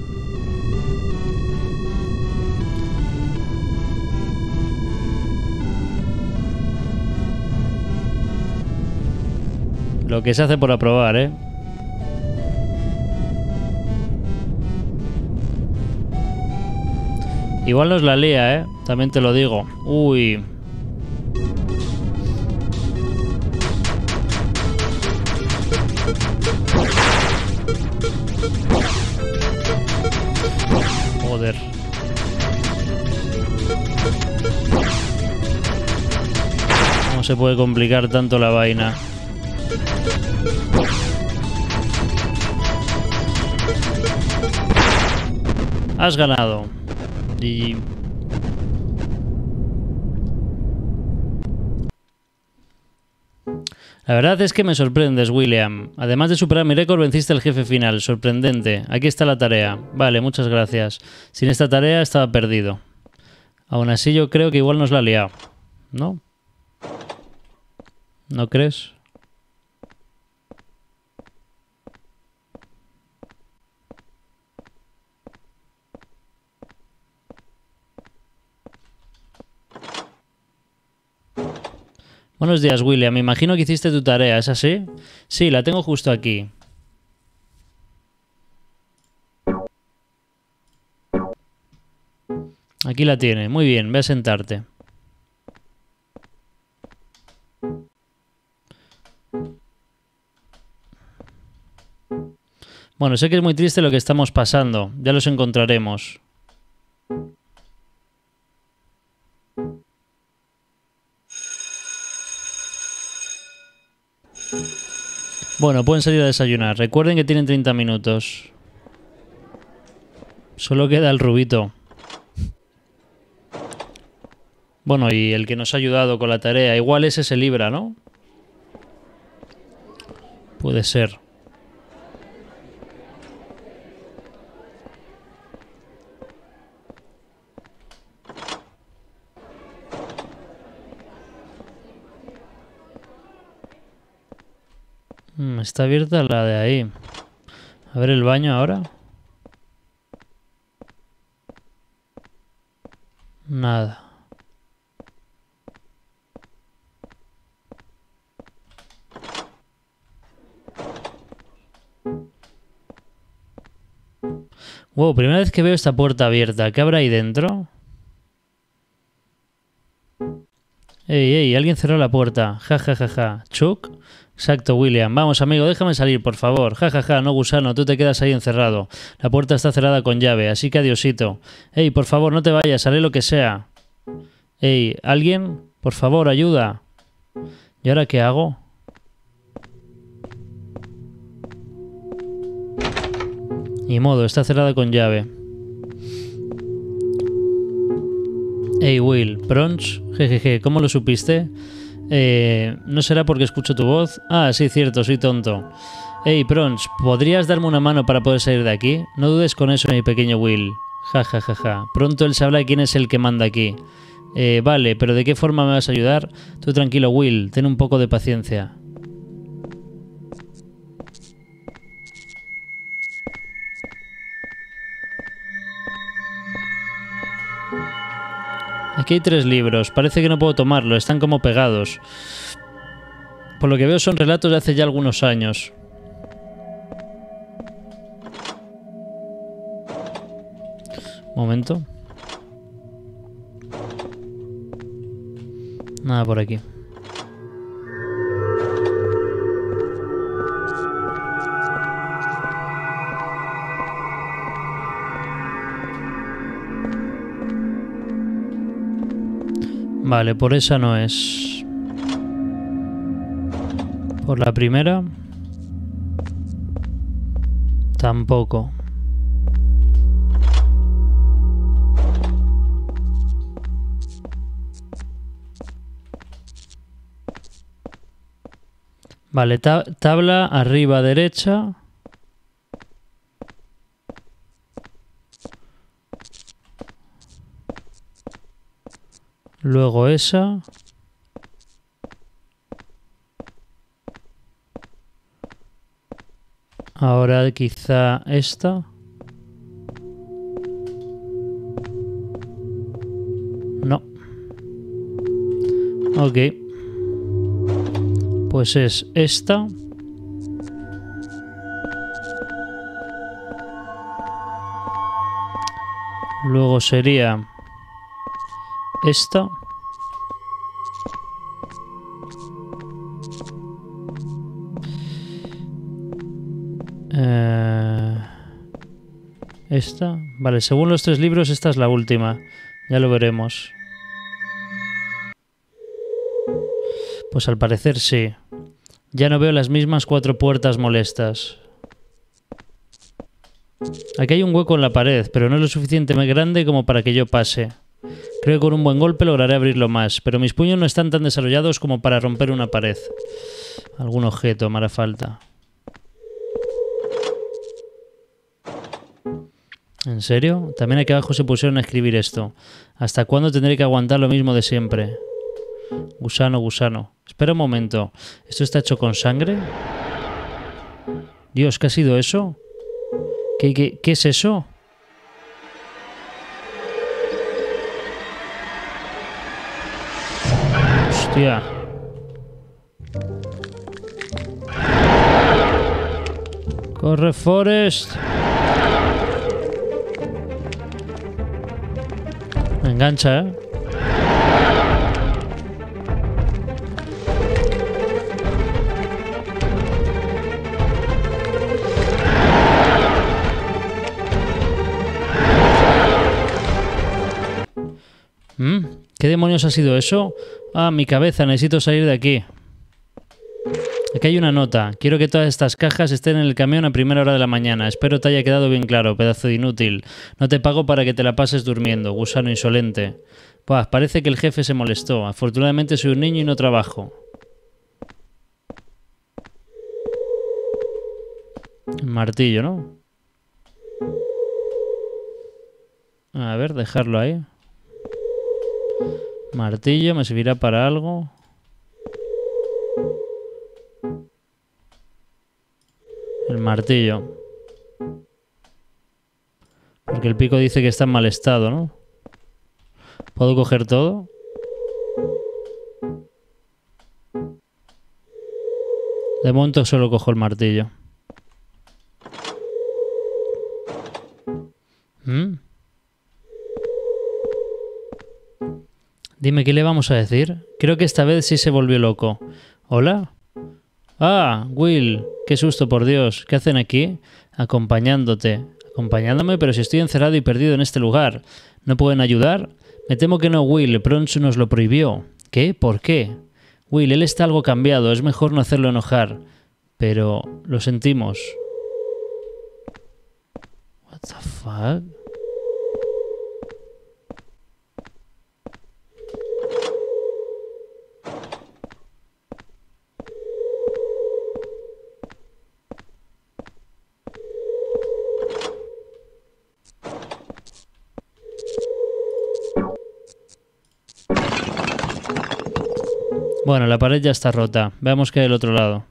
Lo que se hace por aprobar, ¿eh? Igual nos la lía, ¿eh? También te lo digo. Uy. Joder. No se puede complicar tanto la vaina. Has ganado. Y... la verdad es que me sorprendes, William. Además de superar mi récord, venciste al jefe final. Sorprendente. Aquí está la tarea. Vale, muchas gracias. Sin esta tarea estaba perdido. Aún así yo creo que igual nos la ha liado, ¿no? ¿No crees? Buenos días, William. Me imagino que hiciste tu tarea, ¿es así? Sí, la tengo justo aquí. Aquí la tiene. Muy bien, ve a sentarte. Bueno, sé que es muy triste lo que estamos pasando. Ya los encontraremos. Bueno, pueden salir a desayunar. Recuerden que tienen treinta minutos. Solo queda el rubito. Bueno, y el que nos ha ayudado con la tarea. Igual ese se libra, ¿no? Puede ser. Mm, está abierta la de ahí. A ver el baño ahora. Nada. Wow, primera vez que veo esta puerta abierta. ¿Qué habrá ahí dentro? Ey, ey, alguien cerró la puerta. Ja, ja, ja, ja. ¿Chuck? Exacto, William. Vamos, amigo, déjame salir, por favor. Ja, ja, ja, no, gusano, tú te quedas ahí encerrado. La puerta está cerrada con llave, así que adiosito. Ey, por favor, no te vayas, haré lo que sea. Ey, ¿alguien? Por favor, ayuda. ¿Y ahora qué hago? Ni modo, está cerrada con llave. Hey Will, Bronx, jejeje, ¿cómo lo supiste? Eh, ¿No será porque escucho tu voz? Ah, sí, cierto, soy tonto. Hey Bronx, ¿podrías darme una mano para poder salir de aquí? No dudes con eso, mi pequeño Will. Ja, ja, ja, ja. Pronto él sabrá quién es el que manda aquí. Eh, vale, pero ¿de qué forma me vas a ayudar? Tú tranquilo, Will, ten un poco de paciencia. Aquí hay tres libros. Parece que no puedo tomarlo. Están como pegados. Por lo que veo son relatos de hace ya algunos años. Momento. Nada por aquí. Vale, por esa no es. Por la primera. Tampoco. Vale, ta tabla arriba derecha. Luego esa. Ahora quizá esta. No. Ok. Pues es esta. Luego sería esta. Eh, esta. Vale, según los tres libros, esta es la última. Ya lo veremos. Pues al parecer sí. Ya no veo las mismas cuatro puertas molestas. Aquí hay un hueco en la pared, pero no es lo suficientemente grande como para que yo pase. Creo que con un buen golpe lograré abrirlo más, pero mis puños no están tan desarrollados como para romper una pared. Algún objeto me hará falta. En ¿En serio? También aquí abajo se pusieron a escribir esto. ¿Hasta cuándo tendré que aguantar lo mismo de siempre? Gusano, gusano. Espera un momento. ¿Esto está hecho con sangre? Dios, ¿qué ha sido eso? ¿Qué, qué, qué es eso? Hostia. Corre, Forrest. Me engancha, ¿eh? ¿Mm? ¿Qué demonios ha sido eso? Ah, mi cabeza, necesito salir de aquí. Aquí hay una nota. Quiero que todas estas cajas estén en el camión a primera hora de la mañana. Espero te haya quedado bien claro, pedazo de inútil. No te pago para que te la pases durmiendo, gusano insolente. Pues parece que el jefe se molestó. Afortunadamente soy un niño y no trabajo. El martillo, ¿no? A ver, dejarlo ahí. Martillo, ¿me servirá para algo? El martillo. Porque el pico dice que está en mal estado, ¿no? ¿Puedo coger todo? De momento solo cojo el martillo. ¿Mm? Dime, ¿qué le vamos a decir? Creo que esta vez sí se volvió loco. ¿Hola? Ah, Will. Qué susto, por Dios. ¿Qué hacen aquí? Acompañándote. Acompañándome, pero si estoy encerrado y perdido en este lugar. ¿No pueden ayudar? Me temo que no, Will. Pronto nos lo prohibió. ¿Qué? ¿Por qué? Will, él está algo cambiado. Es mejor no hacerlo enojar. Pero lo sentimos. What the fuck? Bueno, la pared ya está rota. Veamos qué hay del otro lado.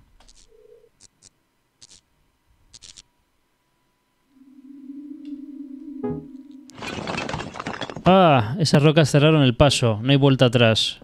¡Ah! Esas rocas cerraron el paso. No hay vuelta atrás.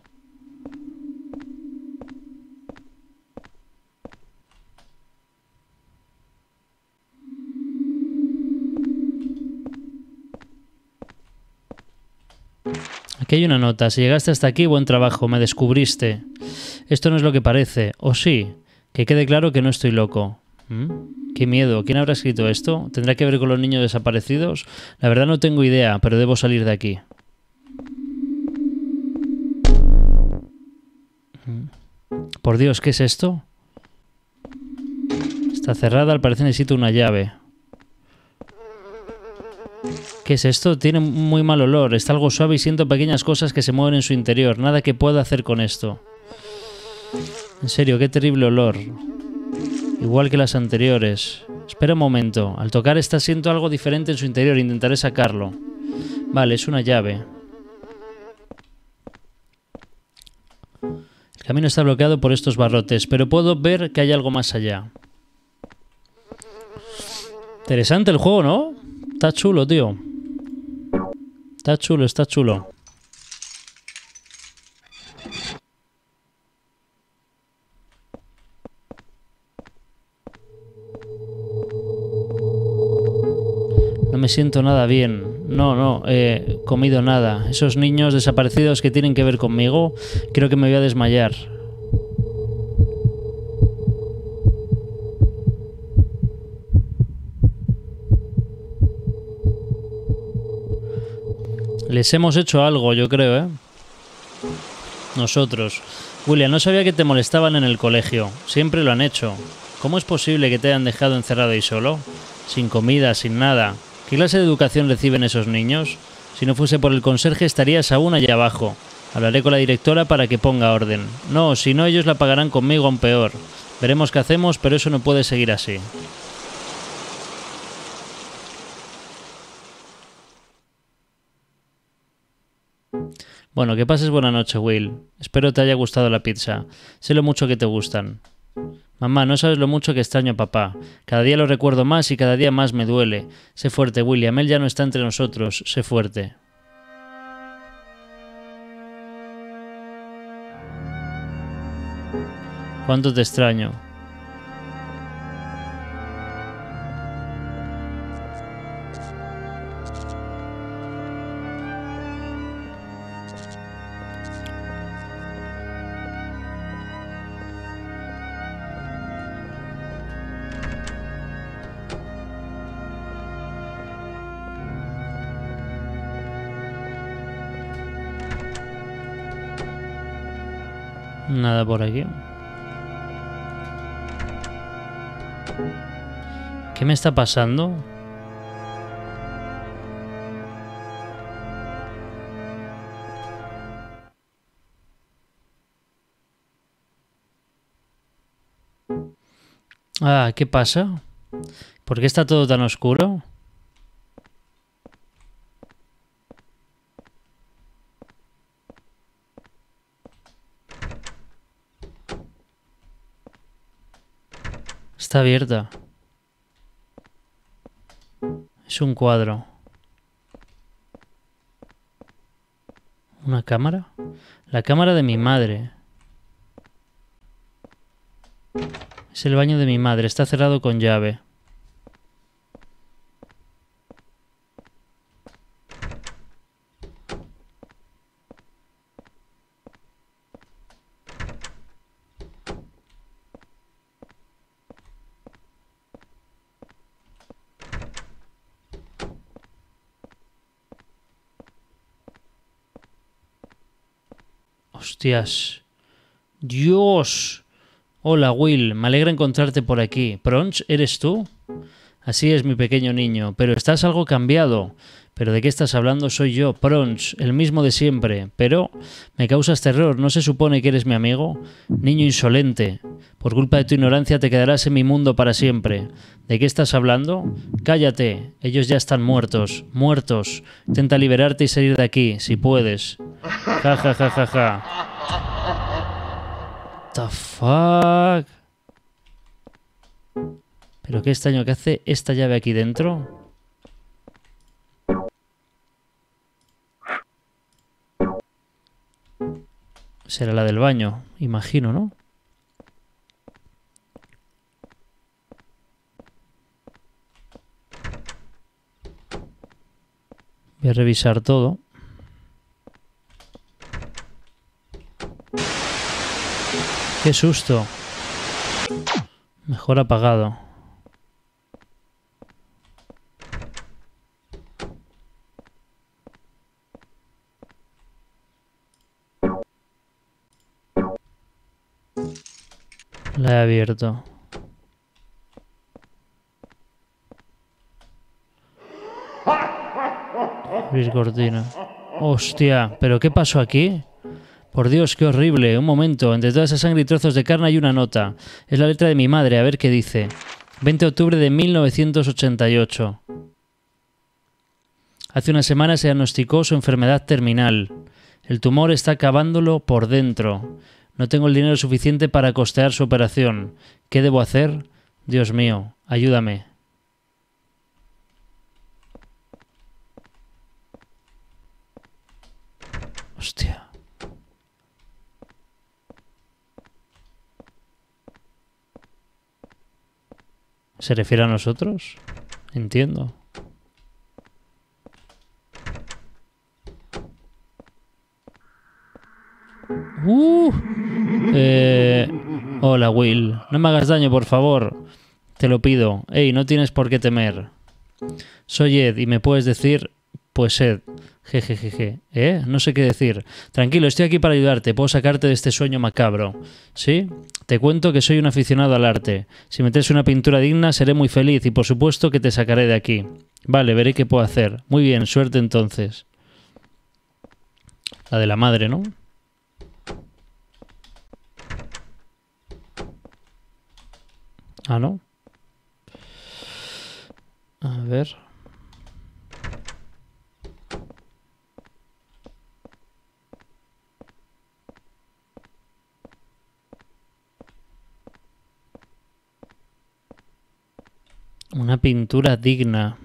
Aquí hay una nota. Si llegaste hasta aquí, buen trabajo. Me descubriste. Esto no es lo que parece. ¿O sí? Que quede claro que no estoy loco. ¿Mm? Qué miedo. ¿Quién habrá escrito esto? ¿Tendrá que ver con los niños desaparecidos? La verdad no tengo idea, pero debo salir de aquí. Por Dios, ¿qué es esto? Está cerrada, al parecer necesito una llave. ¿Qué es esto? Tiene muy mal olor. Está algo suave y siento pequeñas cosas que se mueven en su interior. Nada que pueda hacer con esto. En serio, qué terrible olor. Igual que las anteriores. Espera un momento. Al tocar esta siento algo diferente en su interior. Intentaré sacarlo. Vale, es una llave. El camino está bloqueado por estos barrotes, pero puedo ver que hay algo más allá. Interesante el juego, ¿no? Está chulo, tío. Está chulo, está chulo. No me siento nada bien. No, no, he comido nada. Esos niños desaparecidos que tienen que ver conmigo, creo que me voy a desmayar. Les hemos hecho algo, yo creo, ¿eh? Nosotros. William, no sabía que te molestaban en el colegio. Siempre lo han hecho. ¿Cómo es posible que te hayan dejado encerrado ahí solo? Sin comida, sin nada. ¿Qué clase de educación reciben esos niños? Si no fuese por el conserje estarías aún allá abajo. Hablaré con la directora para que ponga orden. No, si no ellos la pagarán conmigo aún peor. Veremos qué hacemos, pero eso no puede seguir así. Bueno, que pases buena noche, Will. Espero te haya gustado la pizza. Sé lo mucho que te gustan. Mamá, no sabes lo mucho que extraño a papá. Cada día lo recuerdo más y cada día más me duele. Sé fuerte, William. Él ya no está entre nosotros. Sé fuerte. ¿Cuánto te extraño? Nada por aquí. ¿Qué me está pasando? Ah, ¿qué pasa? ¿Por qué está todo tan oscuro? Está abierta. Es un cuadro. ¿Una cámara? La cámara de mi madre. Es el baño de mi madre. Está cerrado con llave. Hostias. Dios. Hola, Will. Me alegra encontrarte por aquí. ¿Pronch, eres tú? Así es, mi pequeño niño. Pero estás algo cambiado. ¿Pero de qué estás hablando? Soy yo, Pronch, el mismo de siempre. Pero me causas terror. ¿No se supone que eres mi amigo? Niño insolente. Por culpa de tu ignorancia te quedarás en mi mundo para siempre. ¿De qué estás hablando? Cállate. Ellos ya están muertos. Muertos. Intenta liberarte y salir de aquí, si puedes. Ja, ja, ja, ja, ja. What the fuck? ¿Pero qué extraño que hace esta llave aquí dentro? Será la del baño, imagino, ¿no? Voy a revisar todo. ¡Qué susto! Mejor apagado. La he abierto. Abrir cortina. ¡Hostia! ¿Pero qué pasó aquí? Por Dios, qué horrible. Un momento. Entre toda esa sangre y trozos de carne hay una nota. Es la letra de mi madre. A ver qué dice. veinte de octubre de mil novecientos ochenta y ocho. Hace una semana se diagnosticó su enfermedad terminal. El tumor está acabándolo por dentro. No tengo el dinero suficiente para costear su operación. ¿Qué debo hacer? Dios mío, ayúdame. Hostia. ¿Se refiere a nosotros? Entiendo. Uh, eh, hola, Will. No me hagas daño, por favor. Te lo pido. Ey, no tienes por qué temer. Soy Ed y me puedes decir... Pues Ed. Jejejeje. ¿Eh? No sé qué decir. Tranquilo, estoy aquí para ayudarte. Puedo sacarte de este sueño macabro. ¿Sí? Te cuento que soy un aficionado al arte. Si me traes una pintura digna, seré muy feliz y por supuesto que te sacaré de aquí. Vale, veré qué puedo hacer. Muy bien, suerte entonces. La de la madre, ¿no? Ah, ¿no? A ver... Una pintura digna.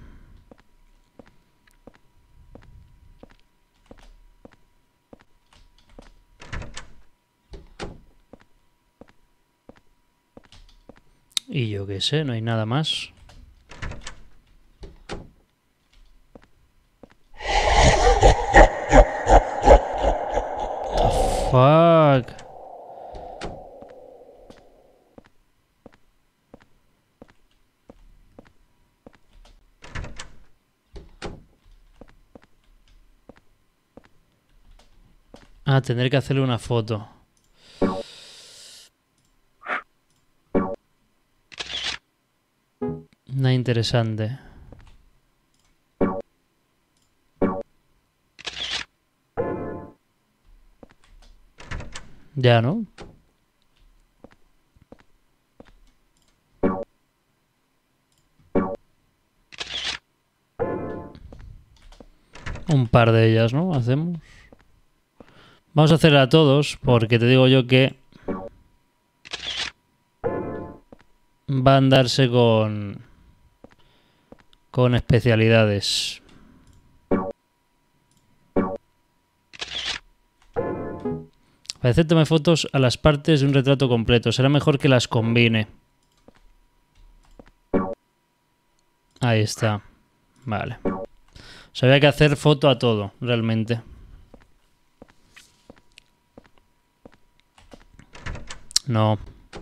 Y yo qué sé, no hay nada más. Fuck. Ah, tendré que hacerle una foto. Nada interesante. Ya, ¿no? Un par de ellas, ¿no? Hacemos. Vamos a hacer a todos, porque te digo yo que va a andarse con con especialidades. Parece que tome fotos a las partes de un retrato completo. Será mejor que las combine. Ahí está. Vale. O sea, había que hacer foto a todo, realmente. No.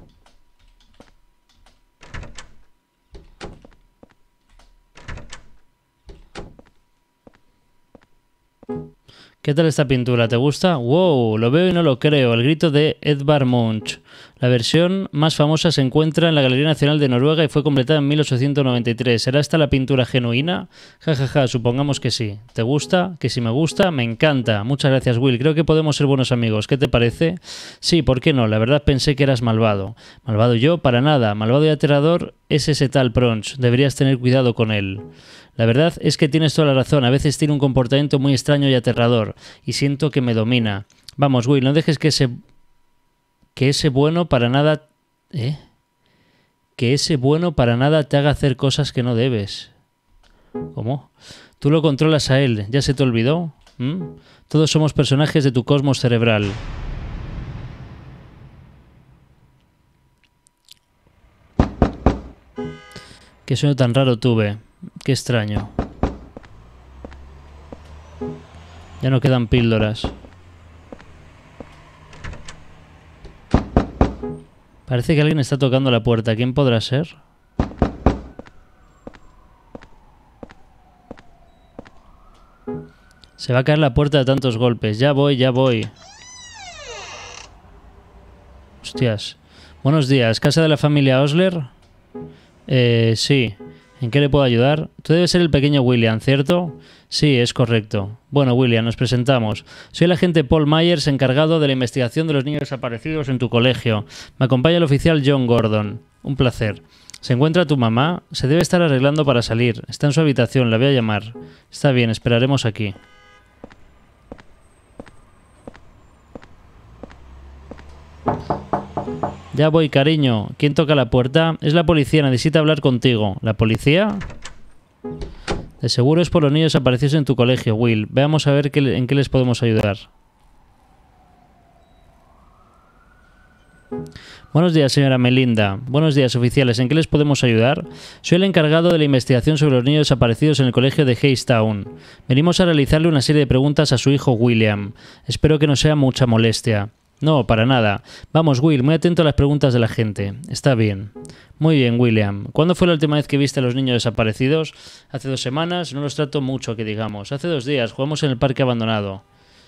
¿Qué tal esta pintura? ¿Te gusta? ¡Wow! Lo veo y no lo creo. El grito de Edvard Munch. La versión más famosa se encuentra en la Galería Nacional de Noruega y fue completada en mil ochocientos noventa y tres. ¿Será esta la pintura genuina? Ja, ja, ja, supongamos que sí. ¿Te gusta? Que si me gusta, me encanta. Muchas gracias, Will. Creo que podemos ser buenos amigos. ¿Qué te parece? Sí, ¿por qué no? La verdad pensé que eras malvado. ¿Malvado yo? Para nada. Malvado y aterrador es ese tal Pronch. Deberías tener cuidado con él. La verdad es que tienes toda la razón. A veces tiene un comportamiento muy extraño y aterrador. Y siento que me domina. Vamos, Will, no dejes que ese... Que ese bueno para nada... ¿Eh? Que ese bueno para nada te haga hacer cosas que no debes. ¿Cómo? Tú lo controlas a él. ¿Ya se te olvidó? ¿Mm? Todos somos personajes de tu cosmos cerebral. Qué sueño tan raro tuve. Qué extraño. Ya no quedan píldoras. Parece que alguien está tocando la puerta. ¿Quién podrá ser? Se va a caer la puerta de tantos golpes. Ya voy, ya voy. Hostias. Buenos días. ¿Casa de la familia Osler? Eh, sí. ¿En qué le puedo ayudar? Tú debes ser el pequeño William, ¿cierto? Sí, es correcto. Bueno, William, nos presentamos. Soy el agente Paul Myers, encargado de la investigación de los niños desaparecidos en tu colegio. Me acompaña el oficial John Gordon. Un placer. ¿Se encuentra tu mamá? Se debe estar arreglando para salir. Está en su habitación, la voy a llamar. Está bien, esperaremos aquí. Ya voy, cariño. ¿Quién toca la puerta? Es la policía, necesita hablar contigo. ¿La policía? De seguro es por los niños desaparecidos en tu colegio, Will. Veamos a ver qué, en qué les podemos ayudar. Buenos días, señora Melinda. Buenos días, oficiales. ¿En qué les podemos ayudar? Soy el encargado de la investigación sobre los niños desaparecidos en el colegio de Hazestown. Venimos a realizarle una serie de preguntas a su hijo William. Espero que no sea mucha molestia. No, para nada. Vamos, Will, muy atento a las preguntas de la gente. Está bien. Muy bien, William. ¿Cuándo fue la última vez que viste a los niños desaparecidos? Hace dos semanas. No los trato mucho, que digamos. Hace dos días. Jugamos en el parque abandonado.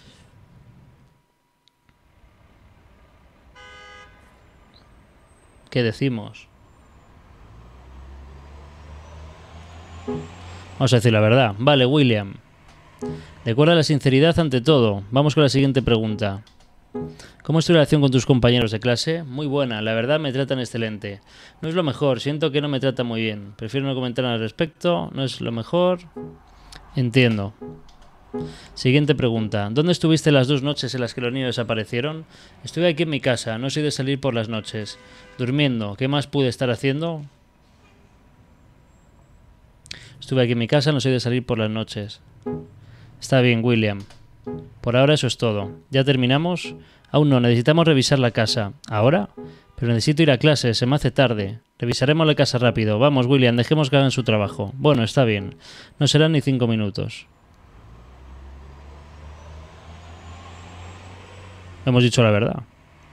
¿Qué decimos? Vamos a decir la verdad. Vale, William. Recuerda la sinceridad ante todo. Vamos con la siguiente pregunta. ¿Cómo es tu relación con tus compañeros de clase? Muy buena, la verdad me tratan excelente. No es lo mejor, siento que no me tratan muy bien. Prefiero no comentar al respecto, no es lo mejor. Entiendo. Siguiente pregunta. ¿Dónde estuviste las dos noches en las que los niños desaparecieron? Estuve aquí en mi casa, no soy de salir por las noches. Durmiendo, ¿qué más pude estar haciendo? Estuve aquí en mi casa, no soy de salir por las noches. Está bien, William. Por ahora eso es todo. ¿Ya terminamos? Aún no, necesitamos revisar la casa. ¿Ahora? Pero necesito ir a clase, se me hace tarde. Revisaremos la casa rápido. Vamos, William, dejemos que hagan su trabajo. Bueno, está bien. No serán ni cinco minutos. Hemos dicho la verdad.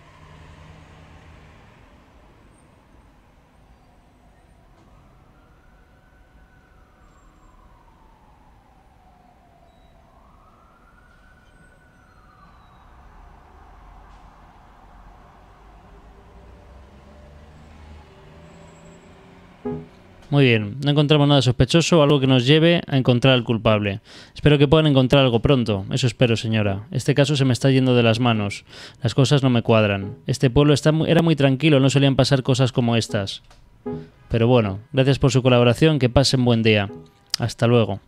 Muy bien, no encontramos nada sospechoso o algo que nos lleve a encontrar al culpable. Espero que puedan encontrar algo pronto. Eso espero, señora. Este caso se me está yendo de las manos. Las cosas no me cuadran. Este pueblo está muy, era muy tranquilo, no solían pasar cosas como estas. Pero bueno, gracias por su colaboración, que pasen buen día. Hasta luego.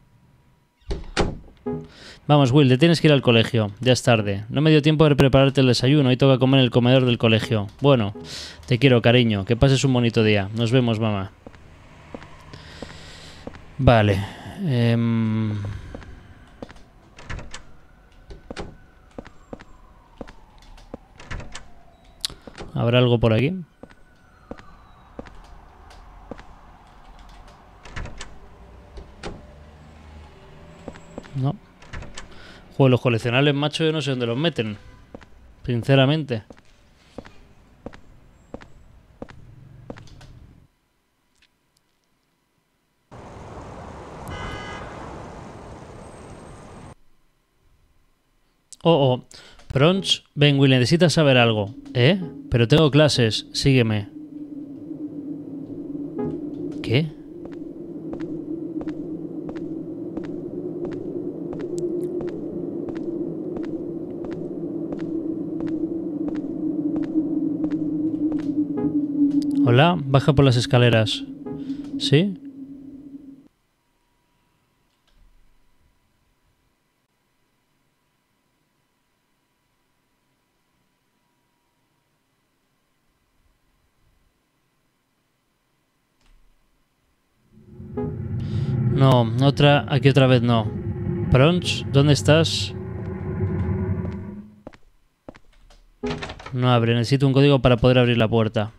Vamos, Will, te tienes que ir al colegio. Ya es tarde. No me dio tiempo de prepararte el desayuno y toca comer en el comedor del colegio. Bueno, te quiero, cariño. Que pases un bonito día. Nos vemos, mamá. Vale. Eh... ¿Habrá algo por aquí? No. Joder, los coleccionables, macho, yo no sé dónde los meten. Sinceramente. Oh, oh. Bronx, ven, Will, necesitas saber algo. ¿Eh? Pero tengo clases. Sígueme. ¿Qué? Hola, baja por las escaleras. ¿Sí? No, otra, aquí otra vez no. Bronx, ¿dónde estás? No abre, necesito un código para poder abrir la puerta.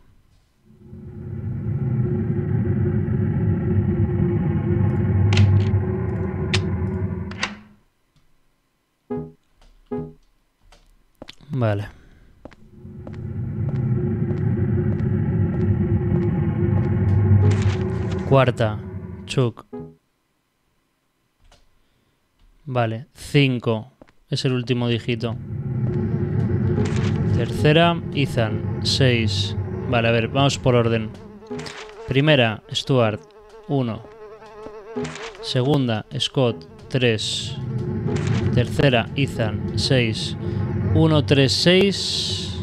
Vale. Cuarta. Chuck. Vale. Cinco. Es el último dígito. Tercera. Ethan. Seis. Vale, a ver, vamos por orden. Primera. Stuart. Uno. Segunda. Scott. Tres. Tercera. Ethan. Seis. Uno, tres, seis.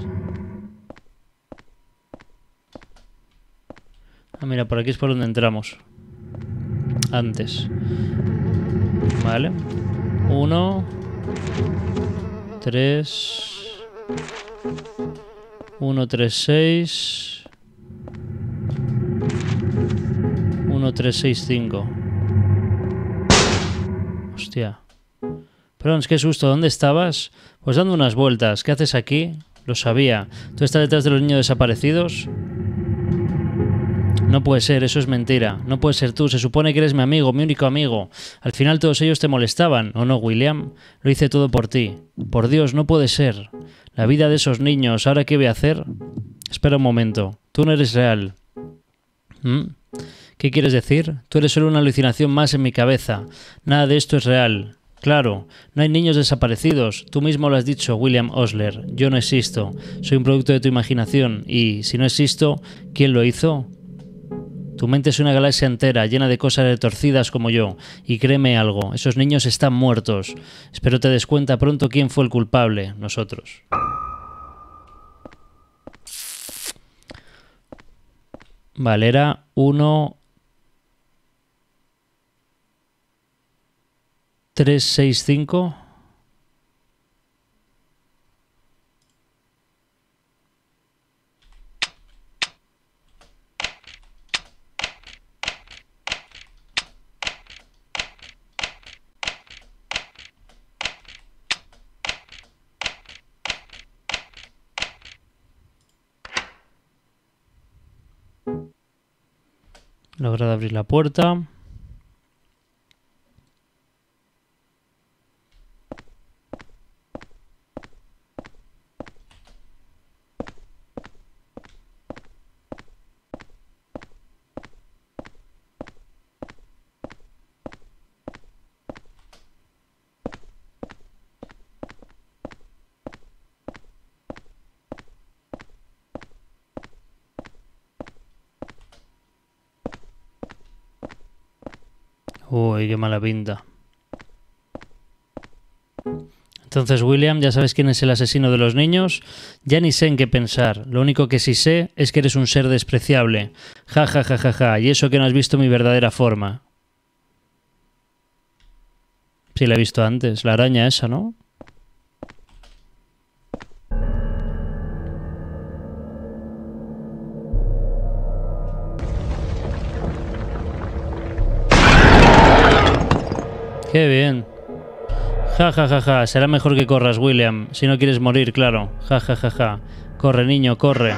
Ah, mira, por aquí es por donde entramos. Antes. Vale. Uno. Tres. Uno, tres, seis. Uno, tres, seis, cinco. Hostia. Brons, qué susto. ¿Dónde estabas? Pues dando unas vueltas. ¿Qué haces aquí? Lo sabía. ¿Tú estás detrás de los niños desaparecidos? No puede ser, eso es mentira. No puede ser tú. Se supone que eres mi amigo, mi único amigo. Al final todos ellos te molestaban, ¿o no, William? Lo hice todo por ti. Por Dios, no puede ser. La vida de esos niños, ¿ahora qué voy a hacer? Espera un momento. Tú no eres real. ¿Mm? ¿Qué quieres decir? Tú eres solo una alucinación más en mi cabeza. Nada de esto es real. Claro, no hay niños desaparecidos. Tú mismo lo has dicho, William Osler. Yo no existo. Soy un producto de tu imaginación. Y, si no existo, ¿quién lo hizo? Tu mente es una galaxia entera, llena de cosas retorcidas como yo. Y créeme algo, esos niños están muertos. Espero te des cuenta pronto quién fue el culpable. Nosotros. Vale, era uno... tres, seis, cinco. Logrado abrir la puerta. Uy, qué mala pinta. Entonces, William, ¿ya sabes quién es el asesino de los niños? Ya ni sé en qué pensar. Lo único que sí sé es que eres un ser despreciable. Ja, ja, ja, ja, ja. Y eso que no has visto mi verdadera forma. Sí, la he visto antes. La araña esa, ¿no? Qué bien. Ja, ja, ja, ja. Será mejor que corras, William. Si no quieres morir, claro. Ja, ja, ja, ja. Corre, niño, corre.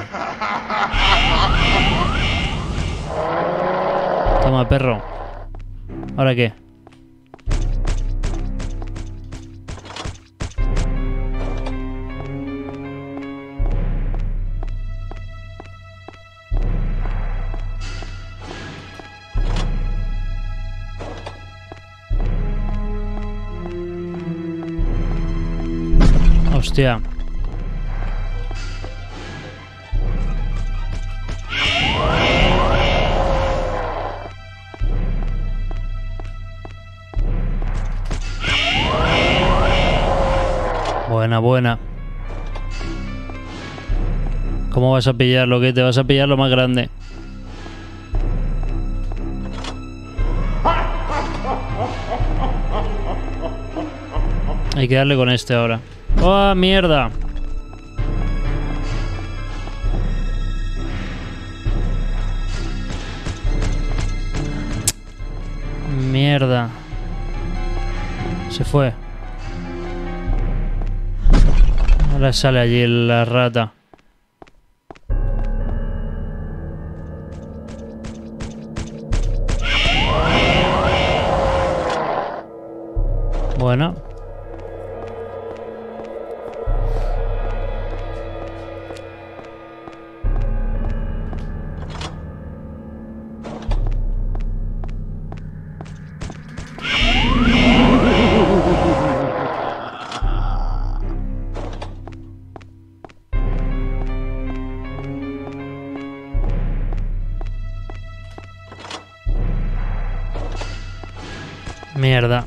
Toma, perro. ¿Ahora qué? Hostia. Buena, buena. ¿Cómo vas a pillar lo que te vas a pillar lo más grande? Hay que darle con este ahora. ¡Oh, mierda! Mierda. Se fue. Ahora sale allí la rata. Bueno. Mierda.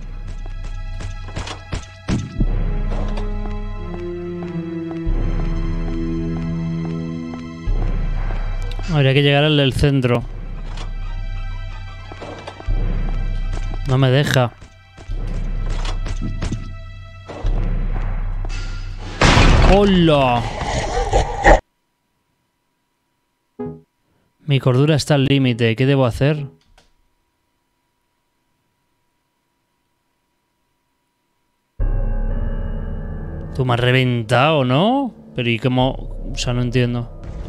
Habría que llegar al del centro. No me deja. ¡Hola! Mi cordura está al límite. ¿Qué debo hacer? Tú me has reventado, ¿no? Pero ¿y cómo? O sea, no entiendo.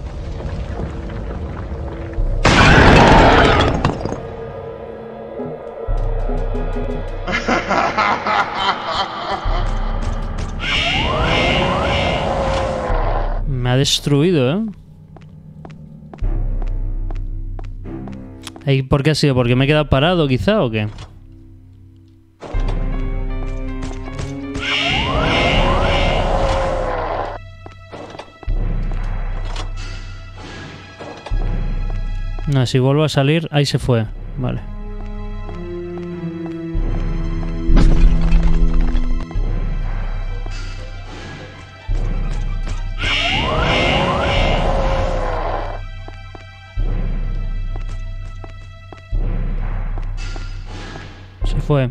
Me ha destruido, ¿eh? ¿Y por qué ha sido? ¿Porque me he quedado parado quizá o qué? No, si vuelvo a salir, ahí se fue. Vale. Se fue.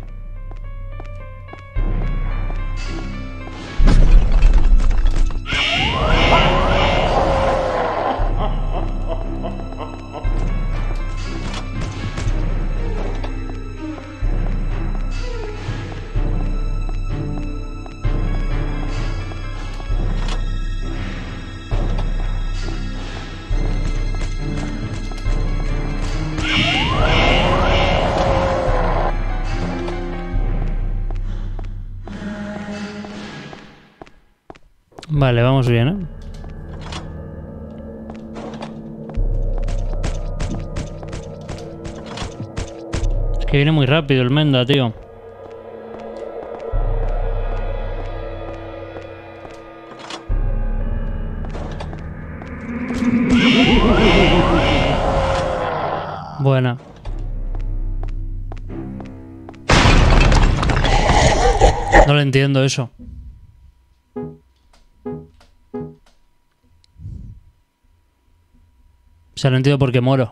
Vale, vamos bien, ¿eh? Es que viene muy rápido el Menda, tío. Buena. No lo entiendo eso. O sea, no entiendo por qué muero.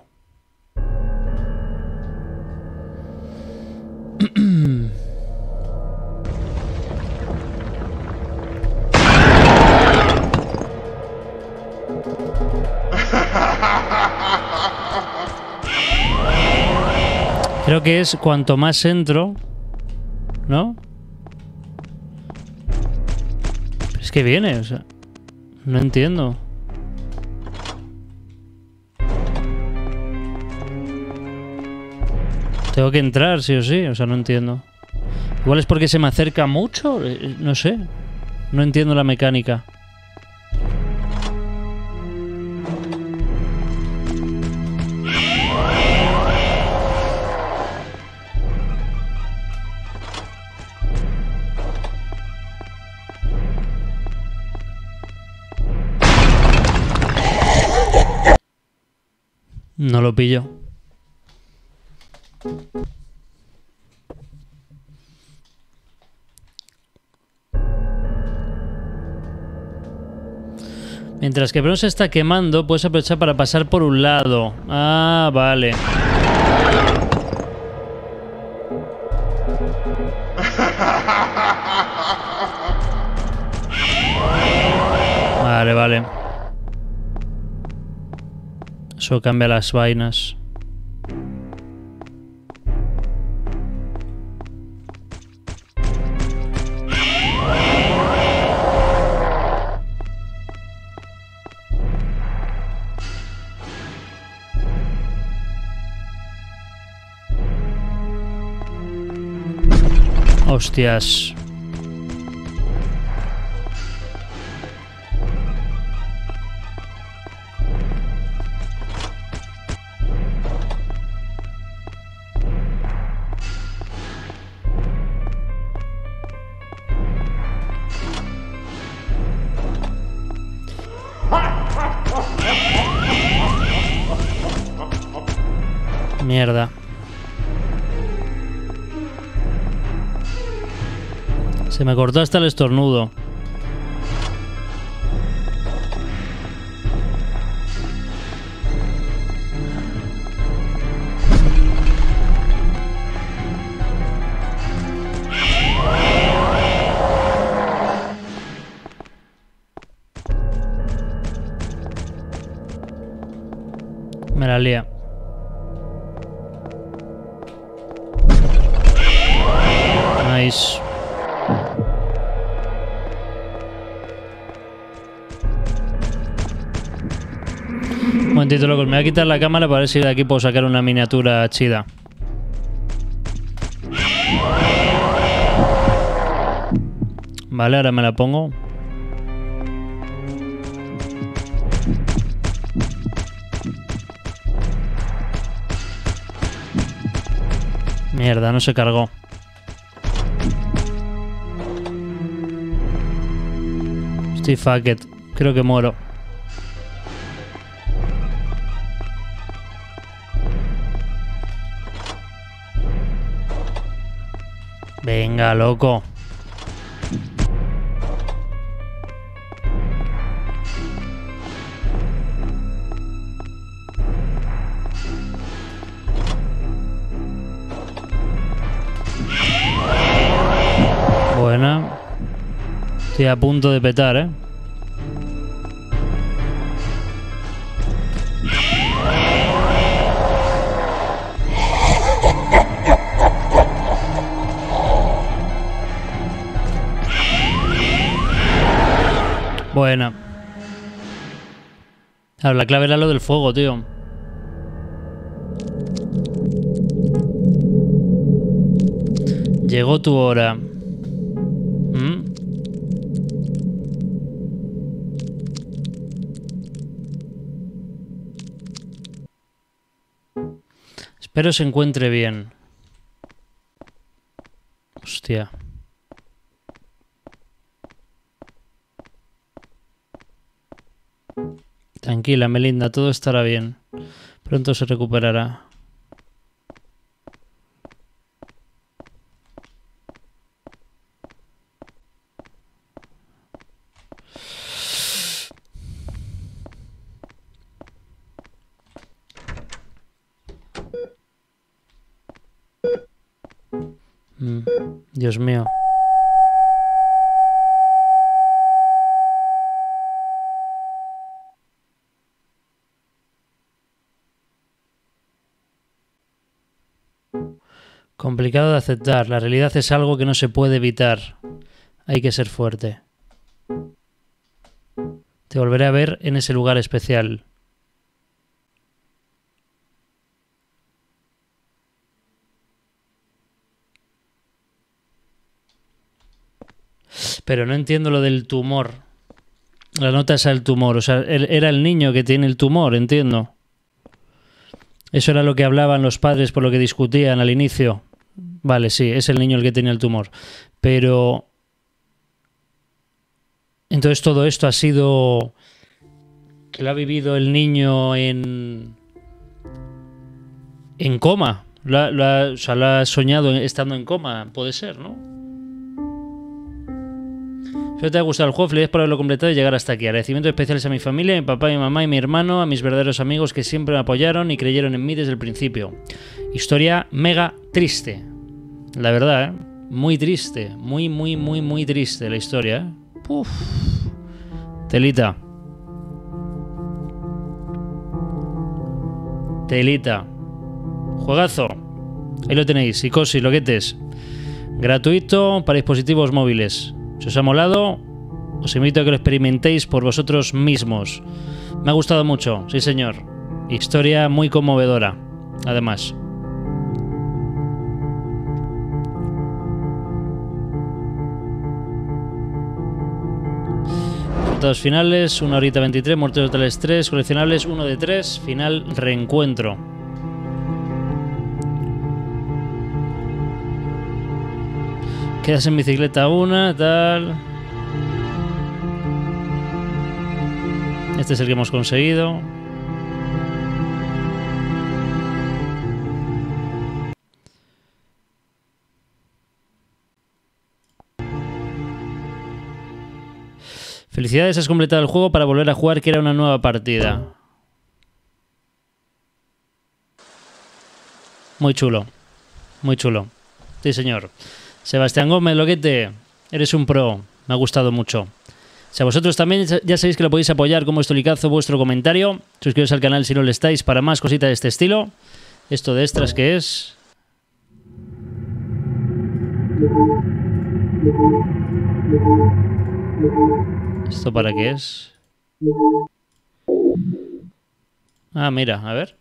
Creo que es cuanto más entro, ¿no? Es que viene, o sea, no entiendo. Tengo que entrar, sí o sí, o sea, no entiendo. Igual es porque se me acerca mucho, no sé. No entiendo la mecánica. No lo pillo. Mientras que Bron se está quemando, puedes aprovechar para pasar por un lado. Ah, vale. Vale, vale. Eso cambia las vainas. Hostias. Mierda. Se me cortó hasta el estornudo. Me la lía. Nice. Un momentito, loco. Me voy a quitar la cámara para ver si de aquí puedo sacar una miniatura chida. Vale, ahora me la pongo. Mierda, no se cargó. Estoy fuck it. Creo que muero. Venga, loco. Buena. Estoy a punto de petar, ¿eh? Buena. Claro, la clave era lo del fuego, tío. Llegó tu hora. ¿Mm? Pero se encuentre bien. Hostia. Tranquila, Melinda, todo estará bien. Pronto se recuperará. Mm, Dios mío. Complicado de aceptar. La realidad es algo que no se puede evitar. Hay que ser fuerte. Te volveré a ver en ese lugar especial. Pero no entiendo lo del tumor. La nota es el tumor. O sea, era el niño que tiene el tumor, entiendo. Eso era lo que hablaban los padres, por lo que discutían al inicio. Vale, sí, es el niño el que tenía el tumor. Pero... entonces todo esto ha sido... que lo ha vivido el niño en... en coma. Lo ha, lo ha, o sea, lo ha soñado estando en coma. Puede ser, ¿no? Espero te haya gustado el juego, felicidades por haberlo completado y llegar hasta aquí. Agradecimientos especiales a mi familia, a mi papá, a mi mamá y mi hermano, a mis verdaderos amigos que siempre me apoyaron y creyeron en mí desde el principio. Historia mega triste. La verdad, ¿eh? Muy triste. Muy, muy, muy, muy triste la historia, ¿eh? Uf. Telita. Telita. Juegazo. Ahí lo tenéis. Psicosis, loquetes. Gratuito para dispositivos móviles. Si os ha molado, os invito a que lo experimentéis por vosotros mismos. Me ha gustado mucho, sí señor. Historia muy conmovedora, además. Resultados finales, una horita veintitrés, muertes totales tres, coleccionables uno de tres, final reencuentro. Quedas en bicicleta una, tal. Este es el que hemos conseguido. Felicidades, has completado el juego para volver a jugar, que era una nueva partida. Muy chulo. Muy chulo. Sí, señor. Sebastián Gómez, loquete, eres un pro. Me ha gustado mucho. Si a vosotros también ya sabéis que lo podéis apoyar con vuestro likeazo, vuestro comentario. Suscribiros al canal si no lo estáis para más cositas de este estilo. Esto de extras, ¿qué es? ¿Esto para qué es? Ah, mira, a ver.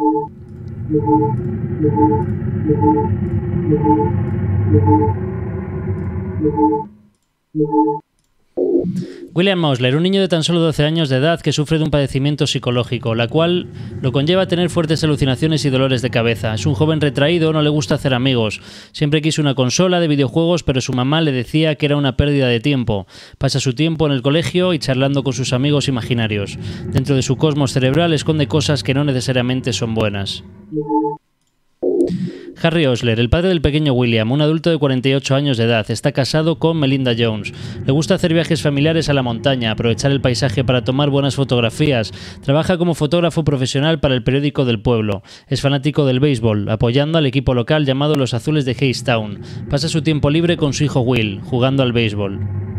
William Mosler, un niño de tan solo doce años de edad que sufre de un padecimiento psicológico, la cual lo conlleva a tener fuertes alucinaciones y dolores de cabeza. Es un joven retraído, no le gusta hacer amigos. Siempre quiso una consola de videojuegos, pero su mamá le decía que era una pérdida de tiempo. Pasa su tiempo en el colegio y charlando con sus amigos imaginarios. Dentro de su cosmos cerebral esconde cosas que no necesariamente son buenas. Harry Osler, el padre del pequeño William, un adulto de cuarenta y ocho años de edad, está casado con Melinda Jones. Le gusta hacer viajes familiares a la montaña, aprovechar el paisaje para tomar buenas fotografías. Trabaja como fotógrafo profesional para el periódico del pueblo. Es fanático del béisbol, apoyando al equipo local llamado Los Azules de Hazestown. Pasa su tiempo libre con su hijo Will, jugando al béisbol.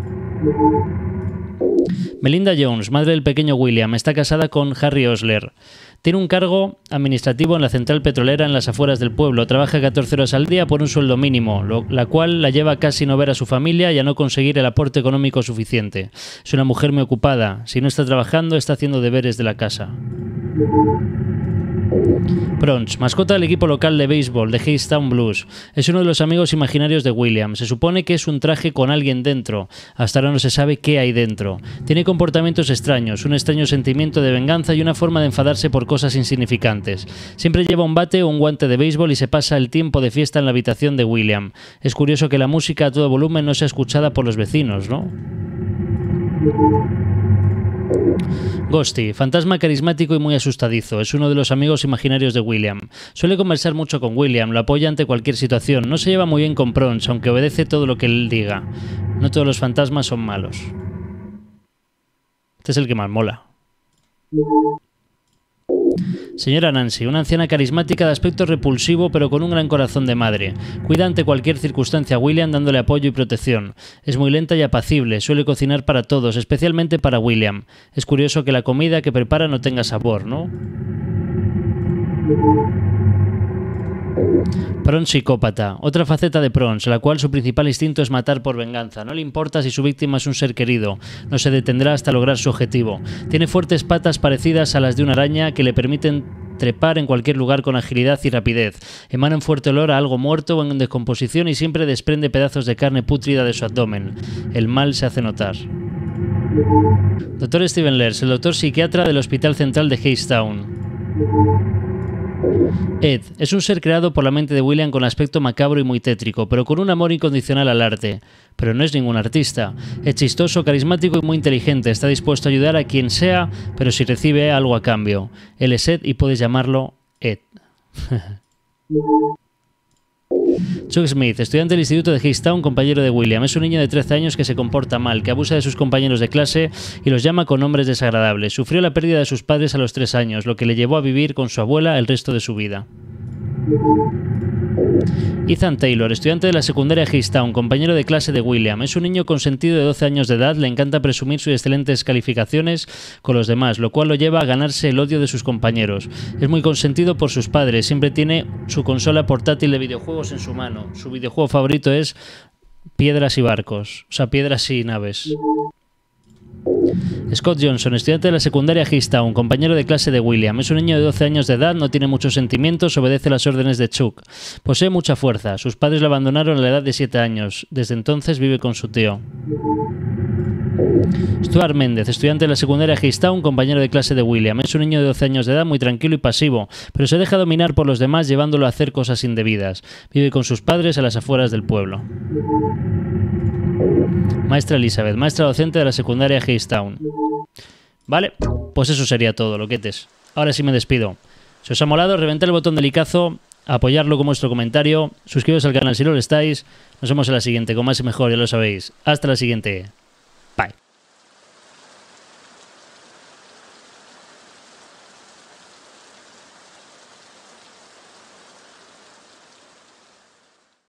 Melinda Jones, madre del pequeño William, está casada con Harry Osler. Tiene un cargo administrativo en la central petrolera en las afueras del pueblo. Trabaja catorce horas al día por un sueldo mínimo, lo, la cual la lleva a casi no ver a su familia y a no conseguir el aporte económico suficiente. Es una mujer muy ocupada. Si no está trabajando, está haciendo deberes de la casa. Prons, mascota del equipo local de béisbol de Hadestown Blues. Es uno de los amigos imaginarios de William. Se supone que es un traje con alguien dentro. Hasta ahora no se sabe qué hay dentro. Tiene comportamientos extraños, un extraño sentimiento de venganza y una forma de enfadarse por cosas insignificantes. Siempre lleva un bate o un guante de béisbol y se pasa el tiempo de fiesta en la habitación de William. Es curioso que la música a todo volumen no sea escuchada por los vecinos, ¿no? Ghosty, fantasma carismático y muy asustadizo. Es uno de los amigos imaginarios de William. Suele conversar mucho con William, lo apoya ante cualquier situación. No se lleva muy bien con Prons, aunque obedece todo lo que él diga. No todos los fantasmas son malos. Este es el que más mola. Señora Nancy, una anciana carismática de aspecto repulsivo pero con un gran corazón de madre. Cuida ante cualquier circunstancia a William dándole apoyo y protección. Es muy lenta y apacible, suele cocinar para todos, especialmente para William. Es curioso que la comida que prepara no tenga sabor, ¿no? Prons psicópata, otra faceta de Prons, la cual su principal instinto es matar por venganza. No le importa si su víctima es un ser querido, no se detendrá hasta lograr su objetivo. Tiene fuertes patas parecidas a las de una araña que le permiten trepar en cualquier lugar con agilidad y rapidez. Emana un fuerte olor a algo muerto o en descomposición y siempre desprende pedazos de carne pútrida de su abdomen. El mal se hace notar. Doctor Steven Lers, el doctor psiquiatra del Hospital Central de Hadestown. Ed es un ser creado por la mente de William con aspecto macabro y muy tétrico, pero con un amor incondicional al arte. Pero no es ningún artista. Es chistoso, carismático y muy inteligente. Está dispuesto a ayudar a quien sea, pero si recibe algo a cambio. Él es Ed y puedes llamarlo Ed. Chuck Smith, estudiante del instituto de Hadestown, compañero de William. Es un niño de trece años que se comporta mal, que abusa de sus compañeros de clase y los llama con nombres desagradables. Sufrió la pérdida de sus padres a los tres años, lo que le llevó a vivir con su abuela el resto de su vida. Ethan Taylor, estudiante de la secundaria Hadestown, compañero de clase de William. Es un niño consentido de doce años de edad, le encanta presumir sus excelentes calificaciones con los demás, lo cual lo lleva a ganarse el odio de sus compañeros. Es muy consentido por sus padres, siempre tiene su consola portátil de videojuegos en su mano. Su videojuego favorito es Piedras y Barcos, o sea, Piedras y Naves. Scott Johnson, estudiante de la secundaria Hadestown, compañero de clase de William. Es un niño de doce años de edad, no tiene muchos sentimientos, obedece las órdenes de Chuck. Posee mucha fuerza. Sus padres lo abandonaron a la edad de siete años. Desde entonces vive con su tío. Stuart Méndez, estudiante de la secundaria Hadestown, compañero de clase de William. Es un niño de doce años de edad muy tranquilo y pasivo, pero se deja dominar por los demás llevándolo a hacer cosas indebidas. Vive con sus padres a las afueras del pueblo. Maestra Elizabeth, maestra docente de la secundaria Hadestown. Vale, pues eso sería todo, loquetes. Ahora sí me despido. Si os ha molado, reventad el botón del icazo, apoyarlo con vuestro comentario, suscribiros al canal si no lo estáis. Nos vemos en la siguiente, con más y mejor, ya lo sabéis. Hasta la siguiente.